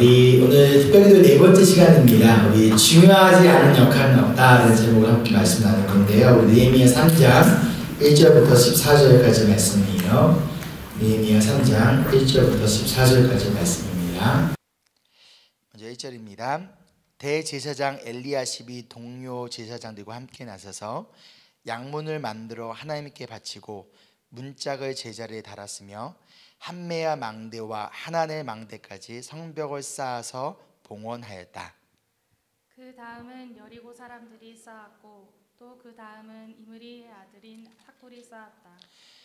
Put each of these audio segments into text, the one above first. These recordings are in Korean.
우리 오늘 특별기도 네 번째 시간입니다. 우리 중요하지 않은 역할은 없다라는 제목을 함께 말씀 나눌 건데요. 우리 느헤미야 3장 1절부터 14절까지 말씀이에요. 느헤미야 3장 1절부터 14절까지 말씀입니다. 먼저 1절입니다. 대제사장 엘리야십이 동료 제사장들과 함께 나서서 양문을 만들어 하나님께 바치고 문짝을 제자리에 달았으며 한메아 망대와 하나넬 망대까지 성벽을 쌓아서 봉헌하였다. 그 다음은 여리고 사람들이 쌓았고 또 그 다음은 이므리의 아들인 삭굴이 쌓았다.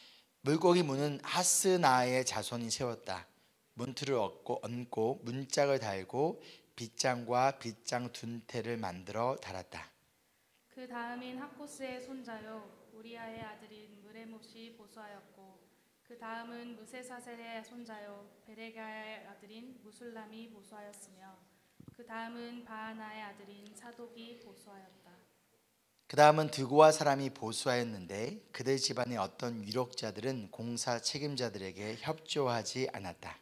물고기 문은 하스나의 자손이 세웠다. 문틀을 얹고 문짝을 달고 빗장과 빗장 둔태를 만들어 달았다. 그 다음인 하코스의 손자요 우리아의 아들인 무레못이 보수하였고 그 다음은 무세사셀의 손자요 베레가의 아들인 무술람이 보수하였으며 그 다음은 바하나의 아들인 사독이 보수하였다. 그 다음은 드고아 사람이 보수하였는데 그들 집안의 어떤 위력자들은 공사 책임자들에게 협조하지 않았다.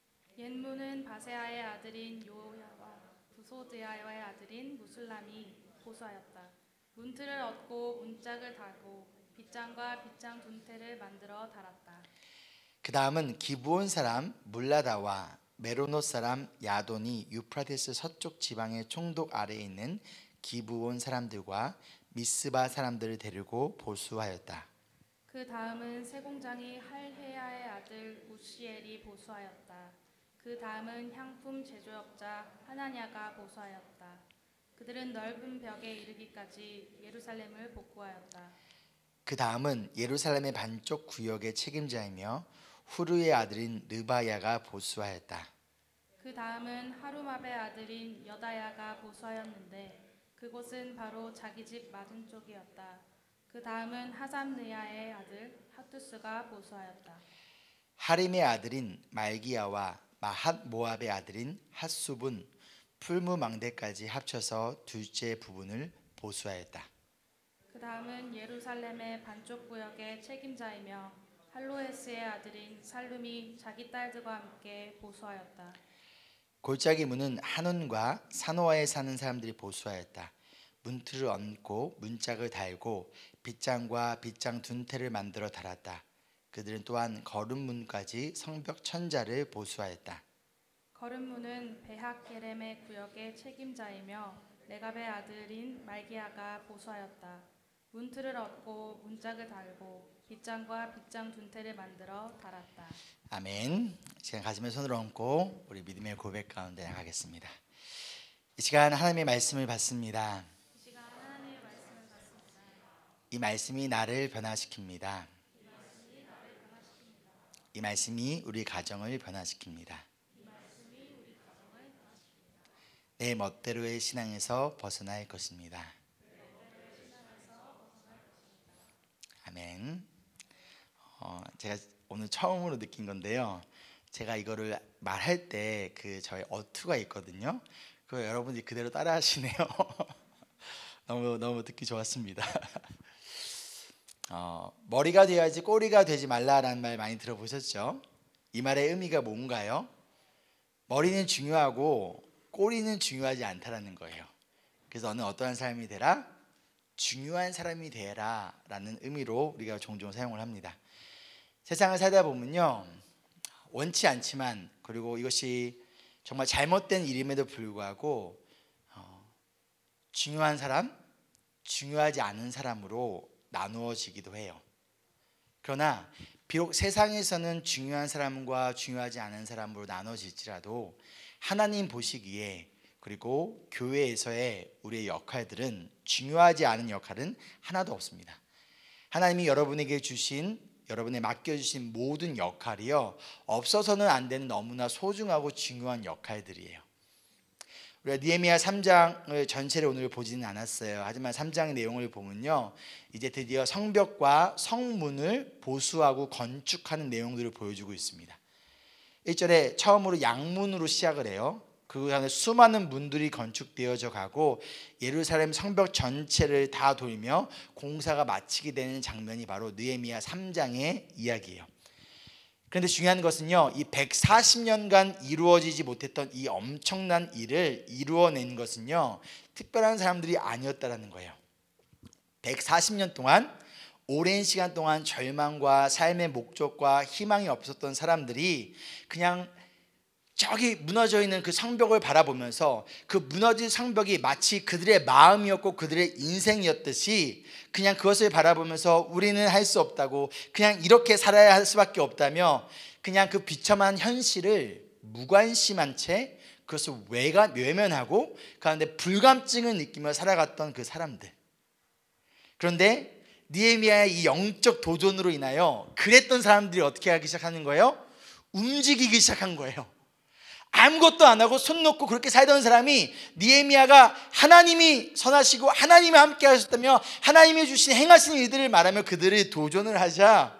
옛문은 바세아의 아들인 요야와 부소드야의 아들인 무술람이 보수하였다. 문틀을 얻고 문짝을 달고 빗장과 빗장 둔태를 만들어 달았다. 그 다음은 기브온 사람 물라다와 메로노 사람 야돈이 유프라테스 서쪽 지방의 총독 아래에 있는 기브온 사람들과 미스바 사람들을 데리고 보수하였다. 그 다음은 세공장이 할헤야의 아들 우시엘이 보수하였다. 그 다음은 향품 제조업자 하나냐가 보수하였다. 그들은 넓은 벽에 이르기까지 예루살렘을 복구하였다. 그 다음은 예루살렘의 반쪽 구역의 책임자이며 후르의 아들인 르바야가 보수하였다. 그 다음은 하루마베의 아들인 여다야가 보수하였는데 그곳은 바로 자기 집 맞은쪽이었다. 그 다음은 하삼느야의 아들 하투스가 보수하였다. 하림의 아들인 말기야와 마핫 모압의 아들인 핫숲은 풀무망대까지 합쳐서 둘째 부분을 보수하였다. 그 다음은 예루살렘의 반쪽 구역의 책임자이며 할로에스의 아들인 살룸이 자기 딸들과 함께 보수하였다. 골짜기 문은 한온과 산호아에 사는 사람들이 보수하였다. 문틀을 얹고 문짝을 달고 빗장과 빗장 둔태를 만들어 달았다. 그들은 또한 거름문까지 성벽 천자를 보수하였다. 거름문은 베하케렘의 구역의 책임자이며 레갑의 아들인 말기야가 보수하였다. 문틀을 얻고 문짝을 달고 빗장과 빗장 둔태를 만들어 달았다. 아멘. 시간 가슴에 손을 얹고 우리 믿음의 고백 가운데 나가겠습니다. 이 시간 하나님의 말씀을 받습니다. 이 말씀이 나를 변화시킵니다. 이 말씀이 우리 가정을 변화시킵니다. 내 멋대로의 신앙에서 벗어날 것입니다. 아멘. 제가 오늘 처음으로 느낀 건데요. 제가 이거를 말할 때 저의 어투가 있거든요. 그거 여러분이 그대로 따라 하시네요. 너무 듣기 좋았습니다. 머리가 되어야지 꼬리가 되지 말라라는 말 많이 들어보셨죠? 이 말의 의미가 뭔가요? 머리는 중요하고 꼬리는 중요하지 않다라는 거예요. 그래서 너는 어떠한 사람이 되라? 중요한 사람이 되라 라는 의미로 우리가 종종 사용을 합니다. 세상을 살다 보면요, 원치 않지만, 그리고 이것이 정말 잘못된 일임에도 불구하고 중요한 사람, 중요하지 않은 사람으로 나누어지기도 해요. 그러나 비록 세상에서는 중요한 사람과 중요하지 않은 사람으로 나눠질지라도 하나님 보시기에, 그리고 교회에서의 우리의 역할들은, 중요하지 않은 역할은 하나도 없습니다. 하나님이 여러분에게 주신, 여러분에 맡겨주신 모든 역할이요, 없어서는 안 되는 너무나 소중하고 중요한 역할들이에요. 우리가 느헤미야 3장을 전체를 오늘 보지는 않았어요. 하지만 3장의 내용을 보면요, 이제 드디어 성벽과 성문을 보수하고 건축하는 내용들을 보여주고 있습니다. 1절에 처음으로 양문으로 시작을 해요. 그 안에 수많은 문들이 건축되어져 가고 예루살렘 성벽 전체를 다 돌며 공사가 마치게 되는 장면이 바로 느헤미야 3장의 이야기예요. 그런데 중요한 것은요, 이 140년간 이루어지지 못했던 이 엄청난 일을 이루어낸 것은요, 특별한 사람들이 아니었다라는 거예요. 140년 동안, 오랜 시간 동안 절망과 삶의 목적과 희망이 없었던 사람들이 그냥 저기 무너져 있는 그 성벽을 바라보면서 그 무너진 성벽이 마치 그들의 마음이었고 그들의 인생이었듯이 그냥 그것을 바라보면서 우리는 할 수 없다고, 그냥 이렇게 살아야 할 수밖에 없다며 그냥 그 비참한 현실을 무관심한 채 그것을 외면하고 가운데 불감증을 느끼며 살아갔던 그 사람들. 그런데 느헤미야의 이 영적 도전으로 인하여 그랬던 사람들이 어떻게 하기 시작하는 거예요? 움직이기 시작한 거예요. 아무것도 안 하고 손 놓고 그렇게 살던 사람이, 느헤미야가 하나님이 선하시고 하나님이 함께 하셨다며 하나님이 주신 행하신 일들을 말하며 그들이 도전을 하자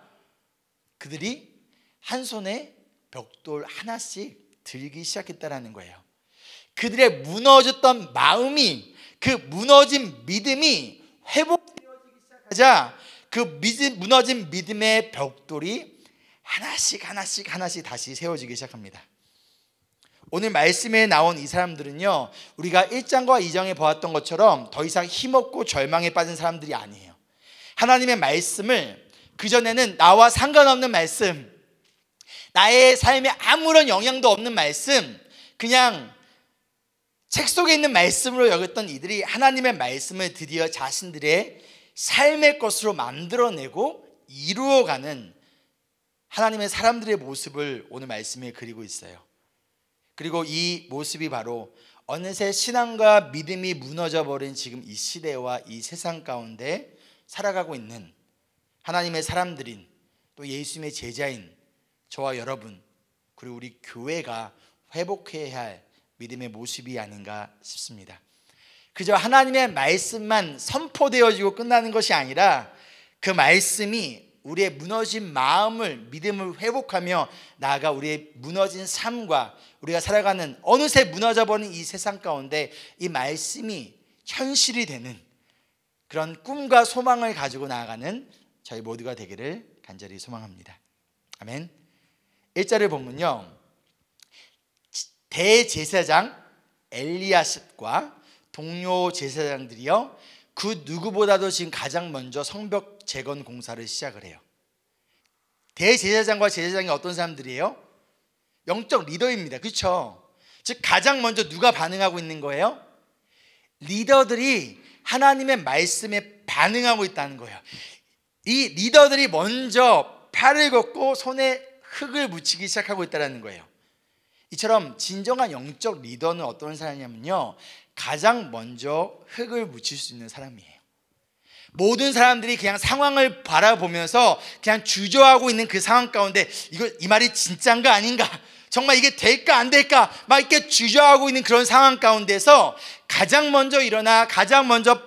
그들이 한 손에 벽돌 하나씩 들기 시작했다라는 거예요. 그들의 무너졌던 마음이, 그 무너진 믿음이 회복되어지기 시작하자 그 무너진 믿음의 벽돌이 하나씩 다시 세워지기 시작합니다. 오늘 말씀에 나온 이 사람들은요, 우리가 1장과 2장에 보았던 것처럼 더 이상 힘없고 절망에 빠진 사람들이 아니에요. 하나님의 말씀을, 그전에는 나와 상관없는 말씀, 나의 삶에 아무런 영향도 없는 말씀, 그냥 책 속에 있는 말씀으로 여겼던 이들이 하나님의 말씀을 드디어 자신들의 삶의 것으로 만들어내고 이루어가는 하나님의 사람들의 모습을 오늘 말씀에 그리고 있어요. 그리고 이 모습이 바로 어느새 신앙과 믿음이 무너져 버린 지금 이 시대와 이 세상 가운데 살아가고 있는 하나님의 사람들인, 또 예수님의 제자인 저와 여러분, 그리고 우리 교회가 회복해야 할 믿음의 모습이 아닌가 싶습니다. 그저 하나님의 말씀만 선포되어지고 끝나는 것이 아니라 그 말씀이 우리의 무너진 마음을, 믿음을 회복하며 나아가 우리의 무너진 삶과 우리가 살아가는 어느새 무너져버린 이 세상 가운데 이 말씀이 현실이 되는 그런 꿈과 소망을 가지고 나아가는 저희 모두가 되기를 간절히 소망합니다. 아멘. 1절을 보면요, 대제사장 엘리야십과 동료 제사장들이요, 그 누구보다도 지금 가장 먼저 성벽 재건 공사를 시작을 해요. 대제사장과 제사장이 어떤 사람들이에요? 영적 리더입니다. 그렇죠? 즉 가장 먼저 누가 반응하고 있는 거예요? 리더들이 하나님의 말씀에 반응하고 있다는 거예요. 이 리더들이 먼저 팔을 걷고 손에 흙을 묻히기 시작하고 있다는 거예요. 이처럼 진정한 영적 리더는 어떤 사람이냐면요, 가장 먼저 흙을 묻힐 수 있는 사람이에요. 모든 사람들이 그냥 상황을 바라보면서 그냥 주저하고 있는 그 상황 가운데 이 말이 진짜인가 아닌가, 정말 이게 될까 안 될까 막 이렇게 주저하고 있는 그런 상황 가운데서 가장 먼저 일어나 가장 먼저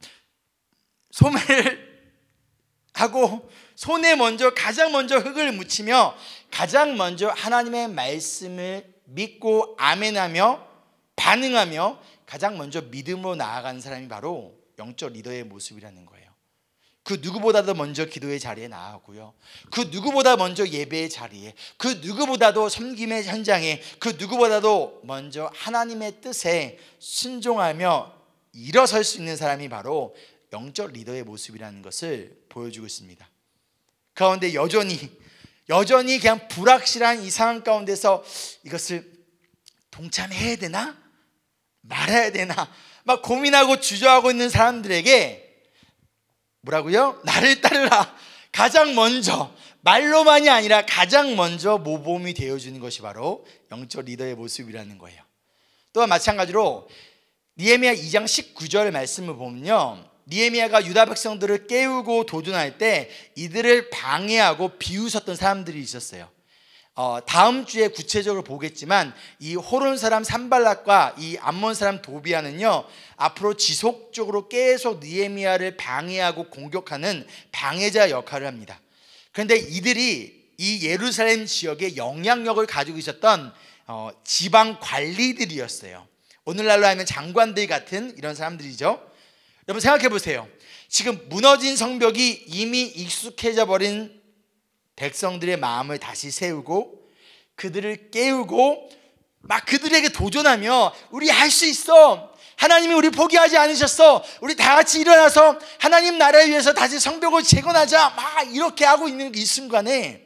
소매를 하고 손에 먼저 가장 먼저 흙을 묻히며 가장 먼저 하나님의 말씀을 믿고 아멘하며 반응하며 가장 먼저 믿음으로 나아가는 사람이 바로 영적 리더의 모습이라는 거예요. 그 누구보다도 먼저 기도의 자리에 나아가고요, 그 누구보다 먼저 예배의 자리에, 그 누구보다도 섬김의 현장에, 그 누구보다도 먼저 하나님의 뜻에 순종하며 일어설 수 있는 사람이 바로 영적 리더의 모습이라는 것을 보여주고 있습니다. 그 가운데 여전히 그냥 불확실한 이 상황 가운데서 이것을 동참해야 되나 말아야 되나 막 고민하고 주저하고 있는 사람들에게 뭐라고요? 나를 따르라. 가장 먼저, 말로만이 아니라 가장 먼저 모범이 되어주는 것이 바로 영적 리더의 모습이라는 거예요. 또한 마찬가지로 느헤미야 2장 19절 말씀을 보면요, 느헤미야가 유다 백성들을 깨우고 도전할 때 이들을 방해하고 비웃었던 사람들이 있었어요. 다음 주에 구체적으로 보겠지만 이 호론 사람 산발락과 이 암몬 사람 도비아는요, 앞으로 지속적으로 계속 느헤미야를 방해하고 공격하는 방해자 역할을 합니다. 그런데 이들이 이 예루살렘 지역에 영향력을 가지고 있었던 지방 관리들이었어요. 오늘날로 하면 장관들 같은 이런 사람들이죠. 여러분 생각해 보세요. 지금 무너진 성벽이 이미 익숙해져 버린 백성들의 마음을 다시 세우고 그들을 깨우고 막 그들에게 도전하며 우리 할 수 있어. 하나님이 우리 포기하지 않으셨어. 우리 다 같이 일어나서 하나님 나라를 위해서 다시 성벽을 재건하자. 막 이렇게 하고 있는 이 순간에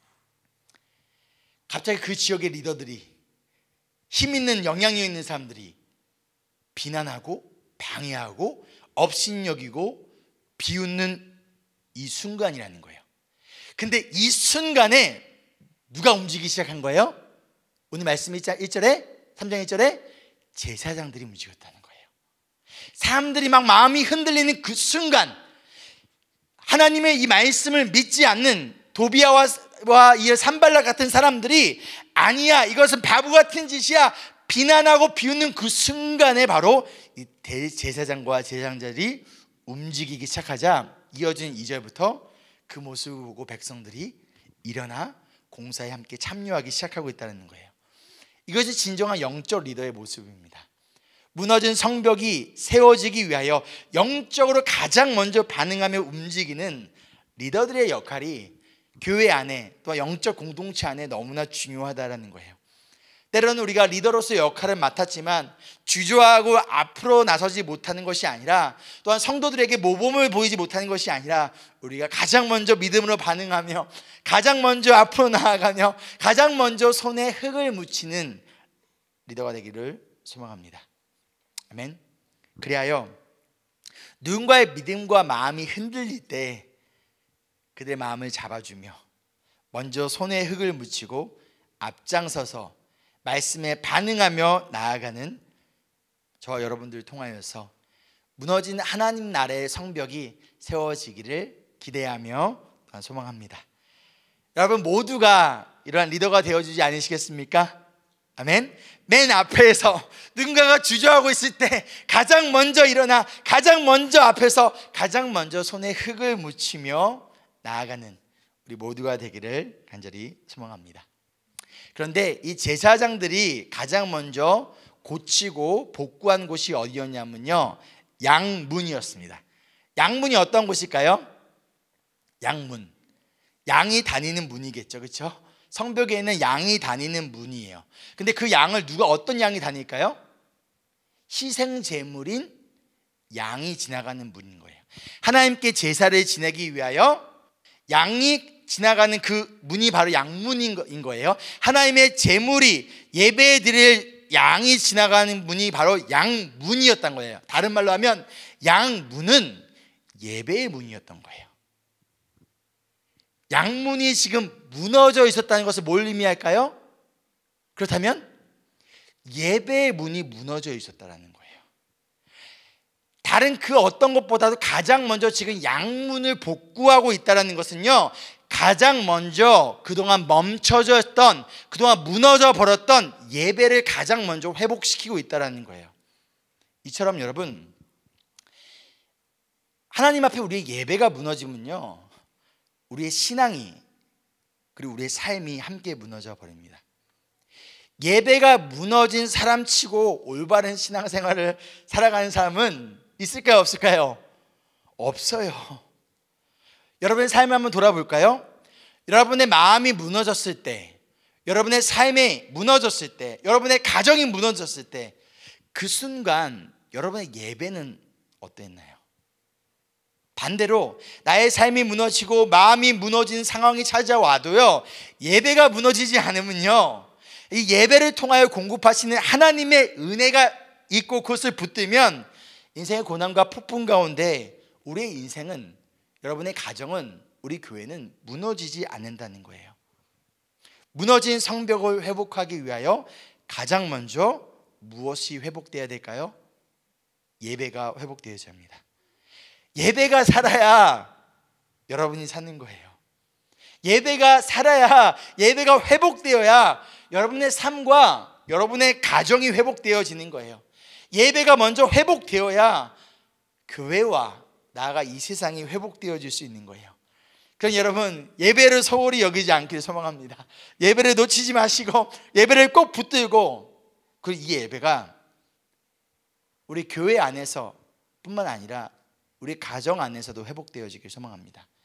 갑자기 그 지역의 리더들이, 힘 있는 영향력 있는 사람들이 비난하고 방해하고 업신여기고 비웃는 이 순간이라는 거예요. 근데 이 순간에 누가 움직이기 시작한 거예요? 오늘 말씀 1절에 3장 1절에 제사장들이 움직였다는 거예요. 사람들이 막 마음이 흔들리는 그 순간 하나님의 이 말씀을 믿지 않는 도비아와 이 산발락 같은 사람들이 아니야, 이것은 바보 같은 짓이야 비난하고 비웃는 그 순간에 바로 이 대제사장과 제사장들이 움직이기 시작하자 이어진 2절부터 그 모습을 보고 백성들이 일어나 공사에 함께 참여하기 시작하고 있다는 거예요. 이것이 진정한 영적 리더의 모습입니다. 무너진 성벽이 세워지기 위하여 영적으로 가장 먼저 반응하며 움직이는 리더들의 역할이 교회 안에 또 영적 공동체 안에 너무나 중요하다는 거예요. 때로는 우리가 리더로서의 역할을 맡았지만 주저하고 앞으로 나서지 못하는 것이 아니라, 또한 성도들에게 모범을 보이지 못하는 것이 아니라 우리가 가장 먼저 믿음으로 반응하며 가장 먼저 앞으로 나아가며 가장 먼저 손에 흙을 묻히는 리더가 되기를 소망합니다. 아멘. 그리하여 누군가의 믿음과 마음이 흔들릴 때 그들의 마음을 잡아주며 먼저 손에 흙을 묻히고 앞장서서 말씀에 반응하며 나아가는 저와 여러분들을 통하여서 무너진 하나님 나라의 성벽이 세워지기를 기대하며 소망합니다. 여러분 모두가 이러한 리더가 되어주지 않으시겠습니까? 아멘. 맨 앞에서 누군가가 주저하고 있을 때 가장 먼저 일어나 가장 먼저 앞에서 가장 먼저 손에 흙을 묻히며 나아가는 우리 모두가 되기를 간절히 소망합니다. 그런데 이 제사장들이 가장 먼저 고치고 복구한 곳이 어디였냐면요, 양문이었습니다. 양문이 어떤 곳일까요? 양문, 양이 다니는 문이겠죠, 그렇죠? 성벽에 있는 양이 다니는 문이에요. 근데 그 양을 어떤 양이 다닐까요? 희생 제물인 양이 지나가는 문인 거예요. 하나님께 제사를 지내기 위하여 양이 지나가는 그 문이 바로 양문인 거예요. 하나님의 제물이 예배 드릴 양이 지나가는 문이 바로 양문이었던 거예요. 다른 말로 하면 양문은 예배의 문이었던 거예요. 양문이 지금 무너져 있었다는 것을 뭘 의미할까요? 그렇다면 예배의 문이 무너져 있었다는 거예요. 다른 그 어떤 것보다도 가장 먼저 지금 양문을 복구하고 있다는 것은요, 가장 먼저 그동안 멈춰져 있던, 그동안 무너져 버렸던 예배를 가장 먼저 회복시키고 있다는 거예요. 이처럼 여러분, 하나님 앞에 우리의 예배가 무너지면요, 우리의 신앙이 그리고 우리의 삶이 함께 무너져 버립니다. 예배가 무너진 사람치고 올바른 신앙생활을 살아가는 사람은 있을까요, 없을까요? 없어요. 여러분의 삶을 한번 돌아볼까요? 여러분의 마음이 무너졌을 때, 여러분의 삶이 무너졌을 때, 여러분의 가정이 무너졌을 때, 그 순간 여러분의 예배는 어땠나요? 반대로 나의 삶이 무너지고 마음이 무너진 상황이 찾아와도요, 예배가 무너지지 않으면요, 이 예배를 통하여 공급하시는 하나님의 은혜가 있고 그것을 붙들면 인생의 고난과 폭풍 가운데 우리의 인생은, 여러분의 가정은, 우리 교회는 무너지지 않는다는 거예요. 무너진 성벽을 회복하기 위하여 가장 먼저 무엇이 회복되어야 될까요? 예배가 회복되어야 합니다. 예배가 살아야 여러분이 사는 거예요. 예배가 살아야, 예배가 회복되어야 여러분의 삶과 여러분의 가정이 회복되어지는 거예요. 예배가 먼저 회복되어야 교회와 나아가 이 세상이 회복되어질 수 있는 거예요. 그럼 여러분, 예배를 소홀히 여기지 않기를 소망합니다. 예배를 놓치지 마시고 예배를 꼭 붙들고, 그리고 이 예배가 우리 교회 안에서 뿐만 아니라 우리 가정 안에서도 회복되어지길 소망합니다.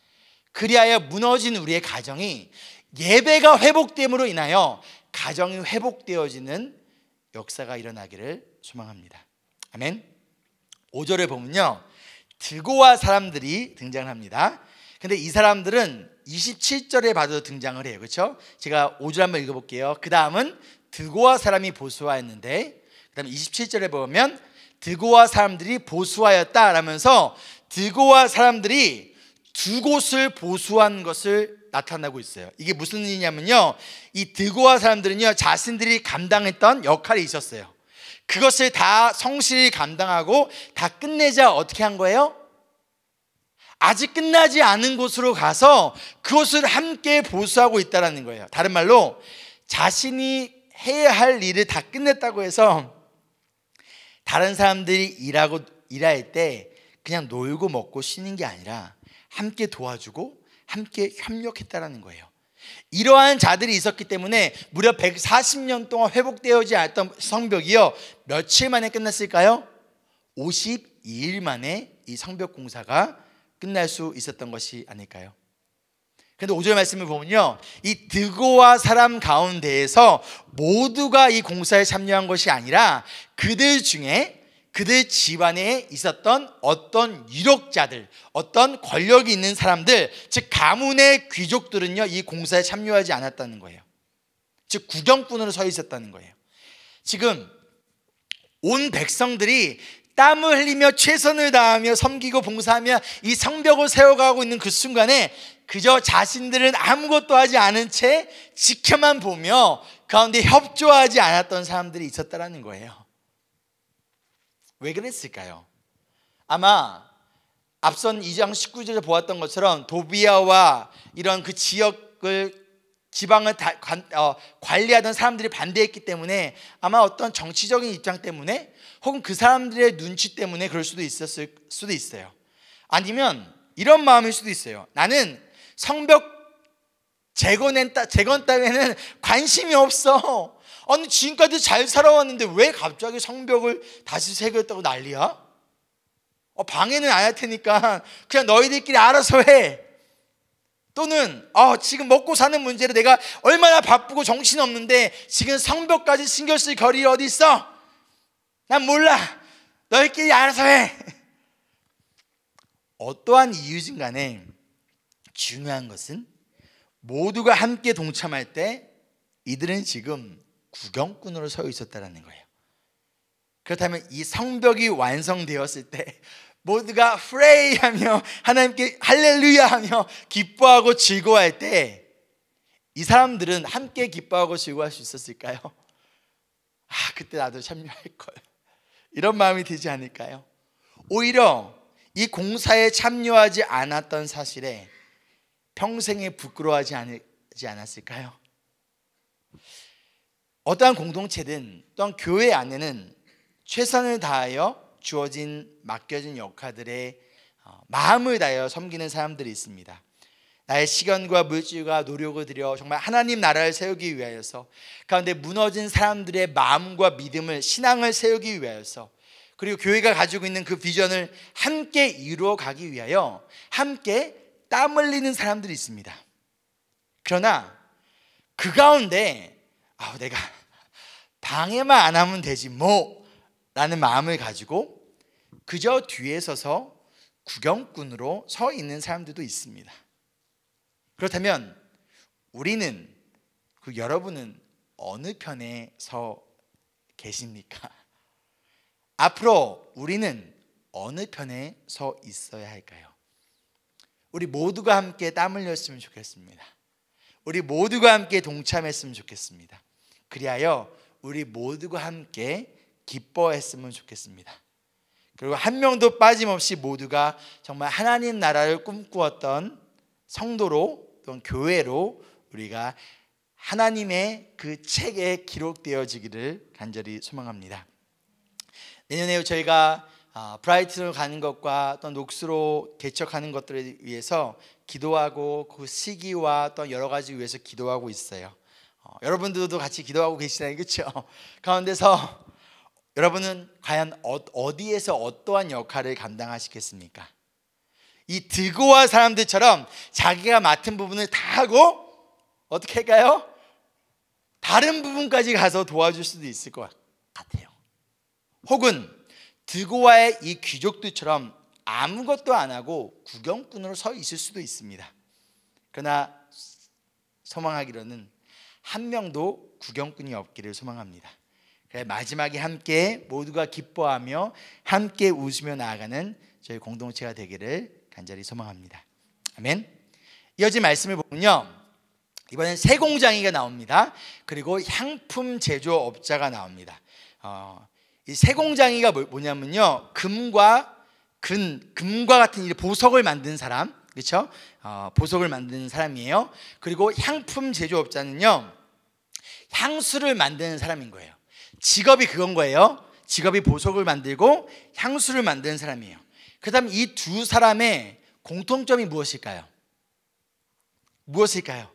그리하여 무너진 우리의 가정이 예배가 회복됨으로 인하여 가정이 회복되어지는 역사가 일어나기를 소망합니다. 아멘. 5절에 보면요, 드고아 사람들이 등장합니다. 근데 이 사람들은 27절에 봐도 등장을 해요. 그렇죠? 제가 5절 한번 읽어볼게요. 그 다음은 드고아 사람이 보수하였는데, 그 다음에 27절에 보면 드고아 사람들이 보수하였다 라면서 드고아 사람들이 두 곳을 보수한 것을 나타나고 있어요. 이게 무슨 일이냐면요, 이 드고아 사람들은요, 자신들이 감당했던 역할이 있었어요. 그것을 다 성실히 감당하고 다 끝내자 어떻게 한 거예요? 아직 끝나지 않은 곳으로 가서 그것을 함께 보수하고 있다는 거예요. 다른 말로 자신이 해야 할 일을 다 끝냈다고 해서 다른 사람들이 일할 때 그냥 놀고 먹고 쉬는 게 아니라 함께 도와주고 함께 협력했다는 거예요. 이러한 자들이 있었기 때문에 무려 140년 동안 회복되어지 않았던 성벽이요, 며칠 만에 끝났을까요? 52일 만에 이 성벽 공사가 끝날 수 있었던 것이 아닐까요? 그런데 5절 말씀을 보면요, 이 드고아 사람 가운데에서 모두가 이 공사에 참여한 것이 아니라 그들 중에 그들 집안에 있었던 어떤 유력자들, 어떤 권력이 있는 사람들, 즉 가문의 귀족들은요, 이 공사에 참여하지 않았다는 거예요. 즉 구경꾼으로 서 있었다는 거예요. 지금 온 백성들이 땀을 흘리며 최선을 다하며 섬기고 봉사하며 이 성벽을 세워가고 있는 그 순간에 그저 자신들은 아무것도 하지 않은 채 지켜만 보며 가운데 협조하지 않았던 사람들이 있었다는 거예요. 왜 그랬을까요? 아마 앞선 2장 19절에 보았던 것처럼 도비아와 이런 그 지방을 관리하던 사람들이 반대했기 때문에, 아마 어떤 정치적인 입장 때문에 혹은 그 사람들의 눈치 때문에 그럴 수도 있었을 수도 있어요. 아니면 이런 마음일 수도 있어요. 나는 성벽 재건 따위에는 관심이 없어. 아니 지금까지 잘 살아왔는데 왜 갑자기 성벽을 다시 새겼다고 난리야? 방해는 안 할 테니까 그냥 너희들끼리 알아서 해. 또는 지금 먹고 사는 문제로 내가 얼마나 바쁘고 정신없는데 지금 성벽까지 신경 쓸 거리 어디 있어? 난 몰라. 너희끼리 알아서 해. 어떠한 이유진 간에 중요한 것은 모두가 함께 동참할 때 이들은 지금 구경꾼으로 서 있었다는 거예요. 그렇다면 이 성벽이 완성되었을 때 모두가 프레이 하며 하나님께 할렐루야 하며 기뻐하고 즐거워할 때 이 사람들은 함께 기뻐하고 즐거워할 수 있었을까요? 그때 나도 참여할 걸, 이런 마음이 들지 않을까요? 오히려 이 공사에 참여하지 않았던 사실에 평생에 부끄러워하지 않았을까요? 어떠한 공동체든 또한 교회 안에는 최선을 다하여 맡겨진 역할들에 마음을 다하여 섬기는 사람들이 있습니다. 나의 시간과 물질과 노력을 들여 정말 하나님 나라를 세우기 위하여서, 가운데 무너진 사람들의 마음과 믿음을, 신앙을 세우기 위하여서, 그리고 교회가 가지고 있는 그 비전을 함께 이루어 가기 위하여 함께 땀 흘리는 사람들이 있습니다. 그러나 그 가운데 내가 방해만 안 하면 되지 뭐 라는 마음을 가지고 그저 뒤에 서서 구경꾼으로 서 있는 사람들도 있습니다. 그렇다면 여러분은 어느 편에 서 계십니까? 앞으로 우리는 어느 편에 서 있어야 할까요? 우리 모두가 함께 땀 흘렸으면 좋겠습니다. 우리 모두가 함께 동참했으면 좋겠습니다. 그리하여 우리 모두가 함께 기뻐했으면 좋겠습니다. 그리고 한 명도 빠짐없이 모두가 정말 하나님 나라를 꿈꾸었던 성도로, 또는 교회로 우리가 하나님의 그 책에 기록되어지기를 간절히 소망합니다. 내년에 저희가 브라이튼으로 가는 것과 또 녹수로 개척하는 것들에 위해서 기도하고 그 시기와 또 여러 가지 위해서 기도하고 있어요. 여러분들도 같이 기도하고 계시나요? 그렇죠? 가운데서 여러분은 과연 어디에서 어떠한 역할을 감당하시겠습니까? 이 드고와 사람들처럼 자기가 맡은 부분을 다 하고 어떻게 할까요? 다른 부분까지 가서 도와줄 수도 있을 것 같아요. 혹은 드고와의 이 귀족들처럼 아무것도 안 하고 구경꾼으로 서 있을 수도 있습니다. 그러나 소망하기로는 한 명도 구경꾼이 없기를 소망합니다. 마지막에 함께 모두가 기뻐하며 함께 웃으며 나아가는 저희 공동체가 되기를 간절히 소망합니다. 아멘. 이어진 말씀을 보면요, 이번엔 세공장이가 나옵니다. 그리고 향품 제조업자가 나옵니다. 이 세공장이가 뭐냐면요, 금과 같은 이 보석을 만드는 사람, 그렇죠? 보석을 만드는 사람이에요. 그리고 향품 제조업자는요, 향수를 만드는 사람인 거예요. 직업이 그건 거예요. 직업이 보석을 만들고 향수를 만드는 사람이에요. 그다음 이 두 사람의 공통점이 무엇일까요? 무엇일까요?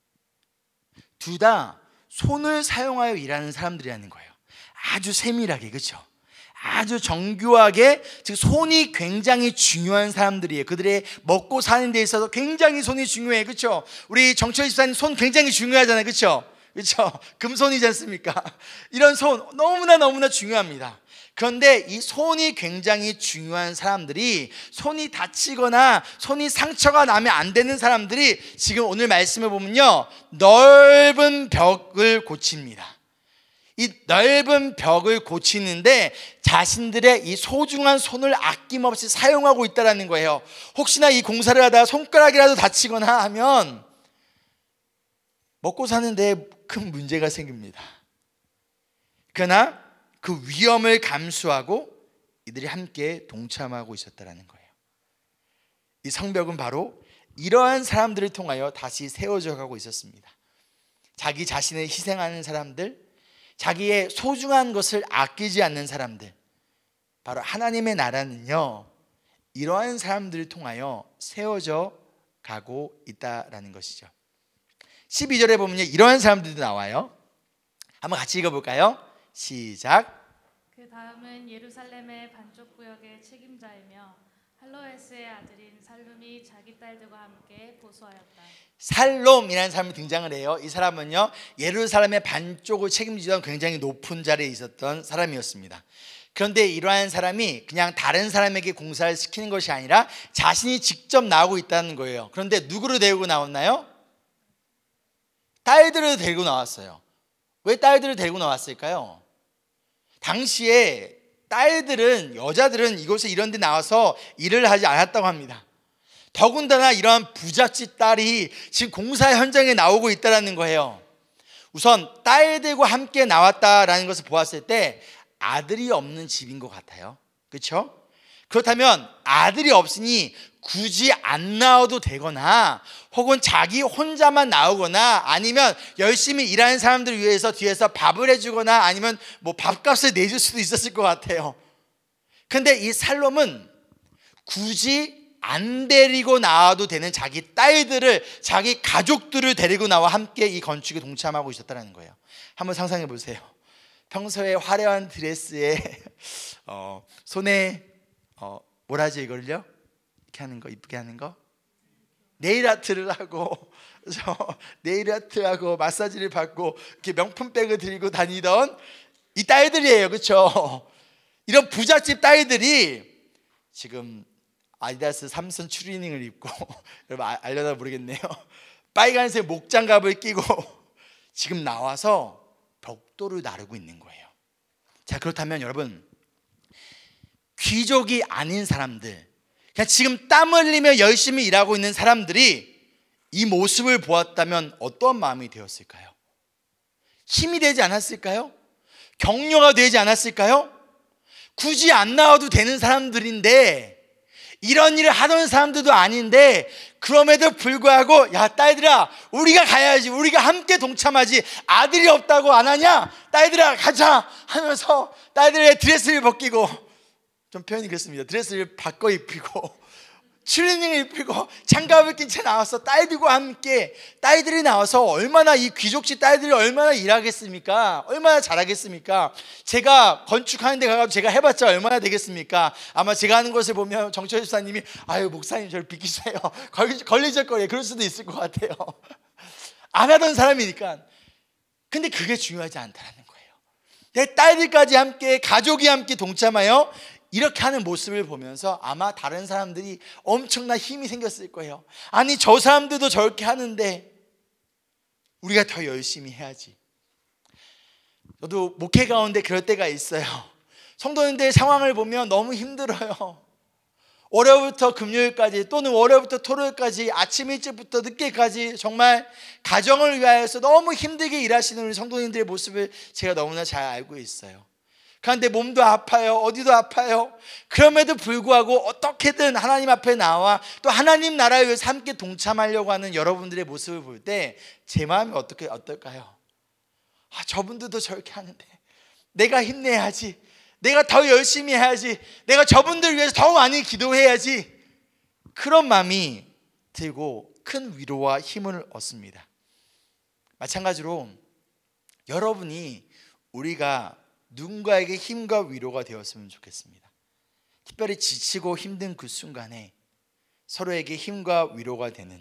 둘 다 손을 사용하여 일하는 사람들이라는 거예요. 아주 세밀하게, 그렇죠? 아주 정교하게, 즉 손이 굉장히 중요한 사람들이에요. 그들의 먹고 사는 데 있어서 굉장히 손이 중요해, 그렇죠? 우리 정철 집사님 손 굉장히 중요하잖아요, 그렇죠? 그렇죠? 금손이지 않습니까? 이런 손 너무나 중요합니다. 그런데 이 손이 굉장히 중요한 사람들이, 손이 다치거나 손이 상처가 나면 안 되는 사람들이 지금 오늘 말씀을 보면요, 넓은 벽을 고칩니다. 이 넓은 벽을 고치는데 자신들의 이 소중한 손을 아낌없이 사용하고 있다는 거예요. 혹시나 이 공사를 하다가 손가락이라도 다치거나 하면 먹고 사는데 큰 문제가 생깁니다. 그러나 그 위험을 감수하고 이들이 함께 동참하고 있었다는 거예요. 이 성벽은 바로 이러한 사람들을 통하여 다시 세워져 가고 있었습니다. 자기 자신을 희생하는 사람들, 자기의 소중한 것을 아끼지 않는 사람들, 바로 하나님의 나라는요, 이러한 사람들을 통하여 세워져 가고 있다라는 것이죠. 12절에 보면 이러한 사람들도 나와요. 한번 같이 읽어볼까요? 시작. 그 다음은 예루살렘의 반쪽 구역의 책임자이며 할로에스의 아들인 살룸이 자기 딸들과 함께 보수하였다. 살롬이라는 사람이 등장을 해요. 이 사람은요, 예루살렘의 반쪽을 책임지던 굉장히 높은 자리에 있었던 사람이었습니다. 그런데 이러한 사람이 그냥 다른 사람에게 공사를 시키는 것이 아니라 자신이 직접 나오고 있다는 거예요. 그런데 누구를 데리고 나왔나요? 딸들을 데리고 나왔어요. 왜 딸들을 데리고 나왔을까요? 당시에 딸들은, 여자들은 이곳에 이런 데 나와서 일을 하지 않았다고 합니다. 더군다나 이러한 부잣집 딸이 지금 공사 현장에 나오고 있다는 거예요. 우선 딸들과 함께 나왔다라는 것을 보았을 때 아들이 없는 집인 것 같아요. 그렇죠? 그렇다면 아들이 없으니 굳이 안 나와도 되거나, 혹은 자기 혼자만 나오거나, 아니면 열심히 일하는 사람들을 위해서 뒤에서 밥을 해주거나, 아니면 뭐 밥값을 내줄 수도 있었을 것 같아요. 근데 이 살롬은 굳이 안 데리고 나와도 되는 자기 딸들을, 자기 가족들을 데리고 나와 함께 이 건축에 동참하고 있었다는 거예요. 한번 상상해 보세요. 평소에 화려한 드레스에 손에 뭐라 하지 이걸요? 이렇게 하는 거, 이쁘게 하는 거? 네일 아트를 하고, 네일 아트하고 마사지를 받고 이렇게 명품백을 들고 다니던 이 딸들이에요. 그렇죠? 이런 부잣집 딸들이 지금 아디다스 삼선 추리닝을 입고 여러분 알려나 모르겠네요. 빨간색 목장갑을 끼고 지금 나와서 벽돌을 나르고 있는 거예요. 자, 그렇다면 여러분, 귀족이 아닌 사람들, 그냥 지금 땀 흘리며 열심히 일하고 있는 사람들이 이 모습을 보았다면 어떠한 마음이 되었을까요? 힘이 되지 않았을까요? 격려가 되지 않았을까요? 굳이 안 나와도 되는 사람들인데, 이런 일을 하던 사람들도 아닌데, 그럼에도 불구하고 야 딸들아, 우리가 가야지, 우리가 함께 동참하지, 아들이 없다고 안 하냐? 딸들아 가자 하면서 딸들의 드레스를 벗기고, 좀 표현이 그렇습니다. 드레스를 바꿔 입히고 추리닝을 입히고 장갑을 낀 채 나와서 딸들과 함께, 딸들이 나와서 얼마나, 이 귀족집 딸들이 얼마나 일하겠습니까? 얼마나 잘하겠습니까? 제가 건축하는 데 가서 제가 해봤자 얼마나 되겠습니까? 아마 제가 하는 것을 보면 정철 집사님이 아유 목사님 저를 비키세요, 걸리적거려, 그럴 수도 있을 것 같아요. 안 하던 사람이니까. 근데 그게 중요하지 않다는 거예요. 내 딸들까지 함께, 가족이 함께 동참하여 이렇게 하는 모습을 보면서 아마 다른 사람들이 엄청난 힘이 생겼을 거예요. 아니 저 사람들도 저렇게 하는데 우리가 더 열심히 해야지. 저도 목회 가운데 그럴 때가 있어요. 성도님들 상황을 보면 너무 힘들어요. 월요일부터 금요일까지, 또는 월요일부터 토요일까지, 아침 일찍부터 늦게까지 정말 가정을 위하여서 너무 힘들게 일하시는 우리 성도님들의 모습을 제가 너무나 잘 알고 있어요. 그런데 몸도 아파요, 어디도 아파요. 그럼에도 불구하고 어떻게든 하나님 앞에 나와 또 하나님 나라에 위해서 함께 동참하려고 하는 여러분들의 모습을 볼 때 제 마음이 어떨까요? 아, 저분들도 저렇게 하는데 내가 힘내야지, 내가 더 열심히 해야지, 내가 저분들 위해서 더 많이 기도해야지, 그런 마음이 들고 큰 위로와 힘을 얻습니다. 마찬가지로 여러분이, 우리가 누군가에게 힘과 위로가 되었으면 좋겠습니다. 특별히 지치고 힘든 그 순간에 서로에게 힘과 위로가 되는,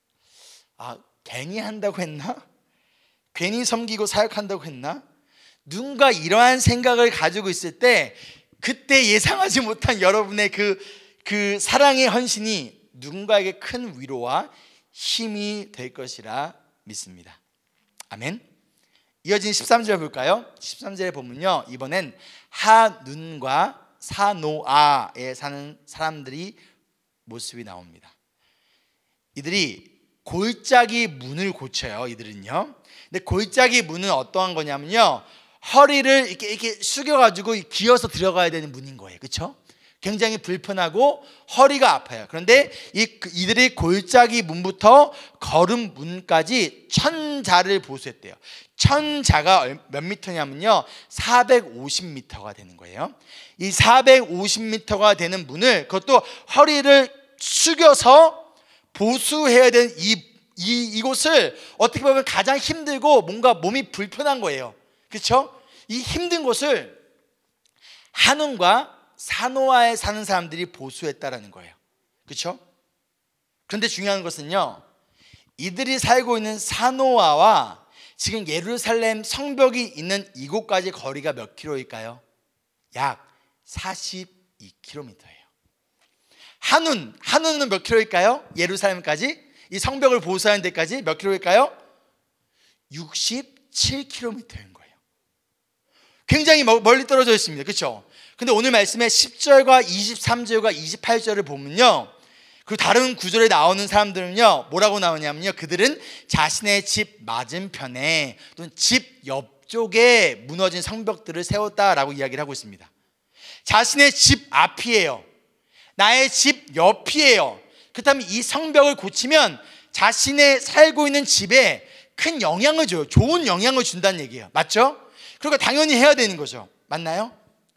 괜히 한다고 했나? 괜히 섬기고 사역한다고 했나? 누군가 이러한 생각을 가지고 있을 때 그때 예상하지 못한 여러분의 그 사랑의 헌신이 누군가에게 큰 위로와 힘이 될 것이라 믿습니다. 아멘. 이어진 13절 볼까요? 13절에 보면요, 이번엔 한눈과 사노아에 사는 사람들이 모습이 나옵니다. 이들이 골짜기 문을 고쳐요. 이들은요. 근데 골짜기 문은 어떠한 거냐면요, 허리를 이렇게 숙여가지고 기어서 들어가야 되는 문인 거예요. 그렇죠? 굉장히 불편하고 허리가 아파요. 그런데 이들이 골짜기 문부터 걸음 문까지 1000자를 보수했대요. 1000자가 몇 미터냐면요, 450m가 되는 거예요. 이 450m가 되는 문을, 그것도 허리를 숙여서 보수해야 되는 이곳을 어떻게 보면 가장 힘들고 뭔가 몸이 불편한 거예요. 그렇죠? 이 힘든 곳을 한눈과 사노아에 사는 사람들이 보수했다라는 거예요. 그렇죠? 그런데 중요한 것은요, 이들이 살고 있는 사노아와 지금 예루살렘 성벽이 있는 이곳까지 거리가 몇 킬로일까요? 약 42km예요. 한눈은 몇 킬로일까요? 예루살렘까지, 이 성벽을 보수하는 데까지 몇 킬로일까요? 67km인 거예요. 굉장히 멀리 떨어져 있습니다. 그렇죠? 근데 오늘 말씀에 10절과 23절과 28절을 보면요, 그 다른 구절에 나오는 사람들은요, 뭐라고 나오냐면요, 그들은 자신의 집 맞은편에 또는 집 옆쪽에 무너진 성벽들을 세웠다라고 이야기를 하고 있습니다. 자신의 집 앞이에요. 나의 집 옆이에요. 그렇다면 이 성벽을 고치면 자신의 살고 있는 집에 큰 영향을 줘요. 좋은 영향을 준다는 얘기예요. 맞죠? 그러니까 당연히 해야 되는 거죠. 맞나요?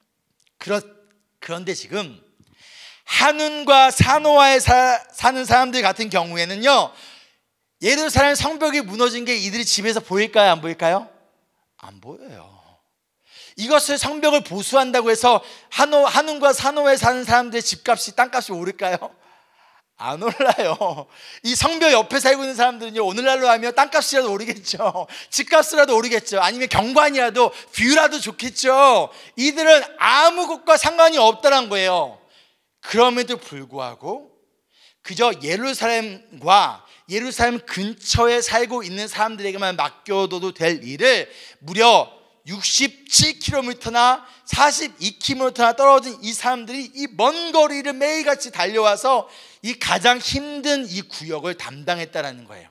그런데 지금 한눈과 사노아에 사는 사람들 같은 경우에는요, 예루살렘 성벽이 무너진 게 이들이 집에서 보일까요? 안 보일까요? 안 보여요. 이것을 성벽을 보수한다고 해서 한눈과 사노아에 사는 사람들의 집값이, 땅값이 오를까요? 안 올라요. 이 성벽 옆에 살고 있는 사람들은요, 오늘날로 하면 땅값이라도 오르겠죠. 집값이라도 오르겠죠. 아니면 경관이라도, 뷰라도 좋겠죠. 이들은 아무 것과 상관이 없다는 거예요. 그럼에도 불구하고 그저 예루살렘과 예루살렘 근처에 살고 있는 사람들에게만 맡겨둬도 될 일을 무려 67km나 42km나 떨어진 이 사람들이 이 먼 거리를 매일같이 달려와서 이 가장 힘든 이 구역을 담당했다라는 거예요.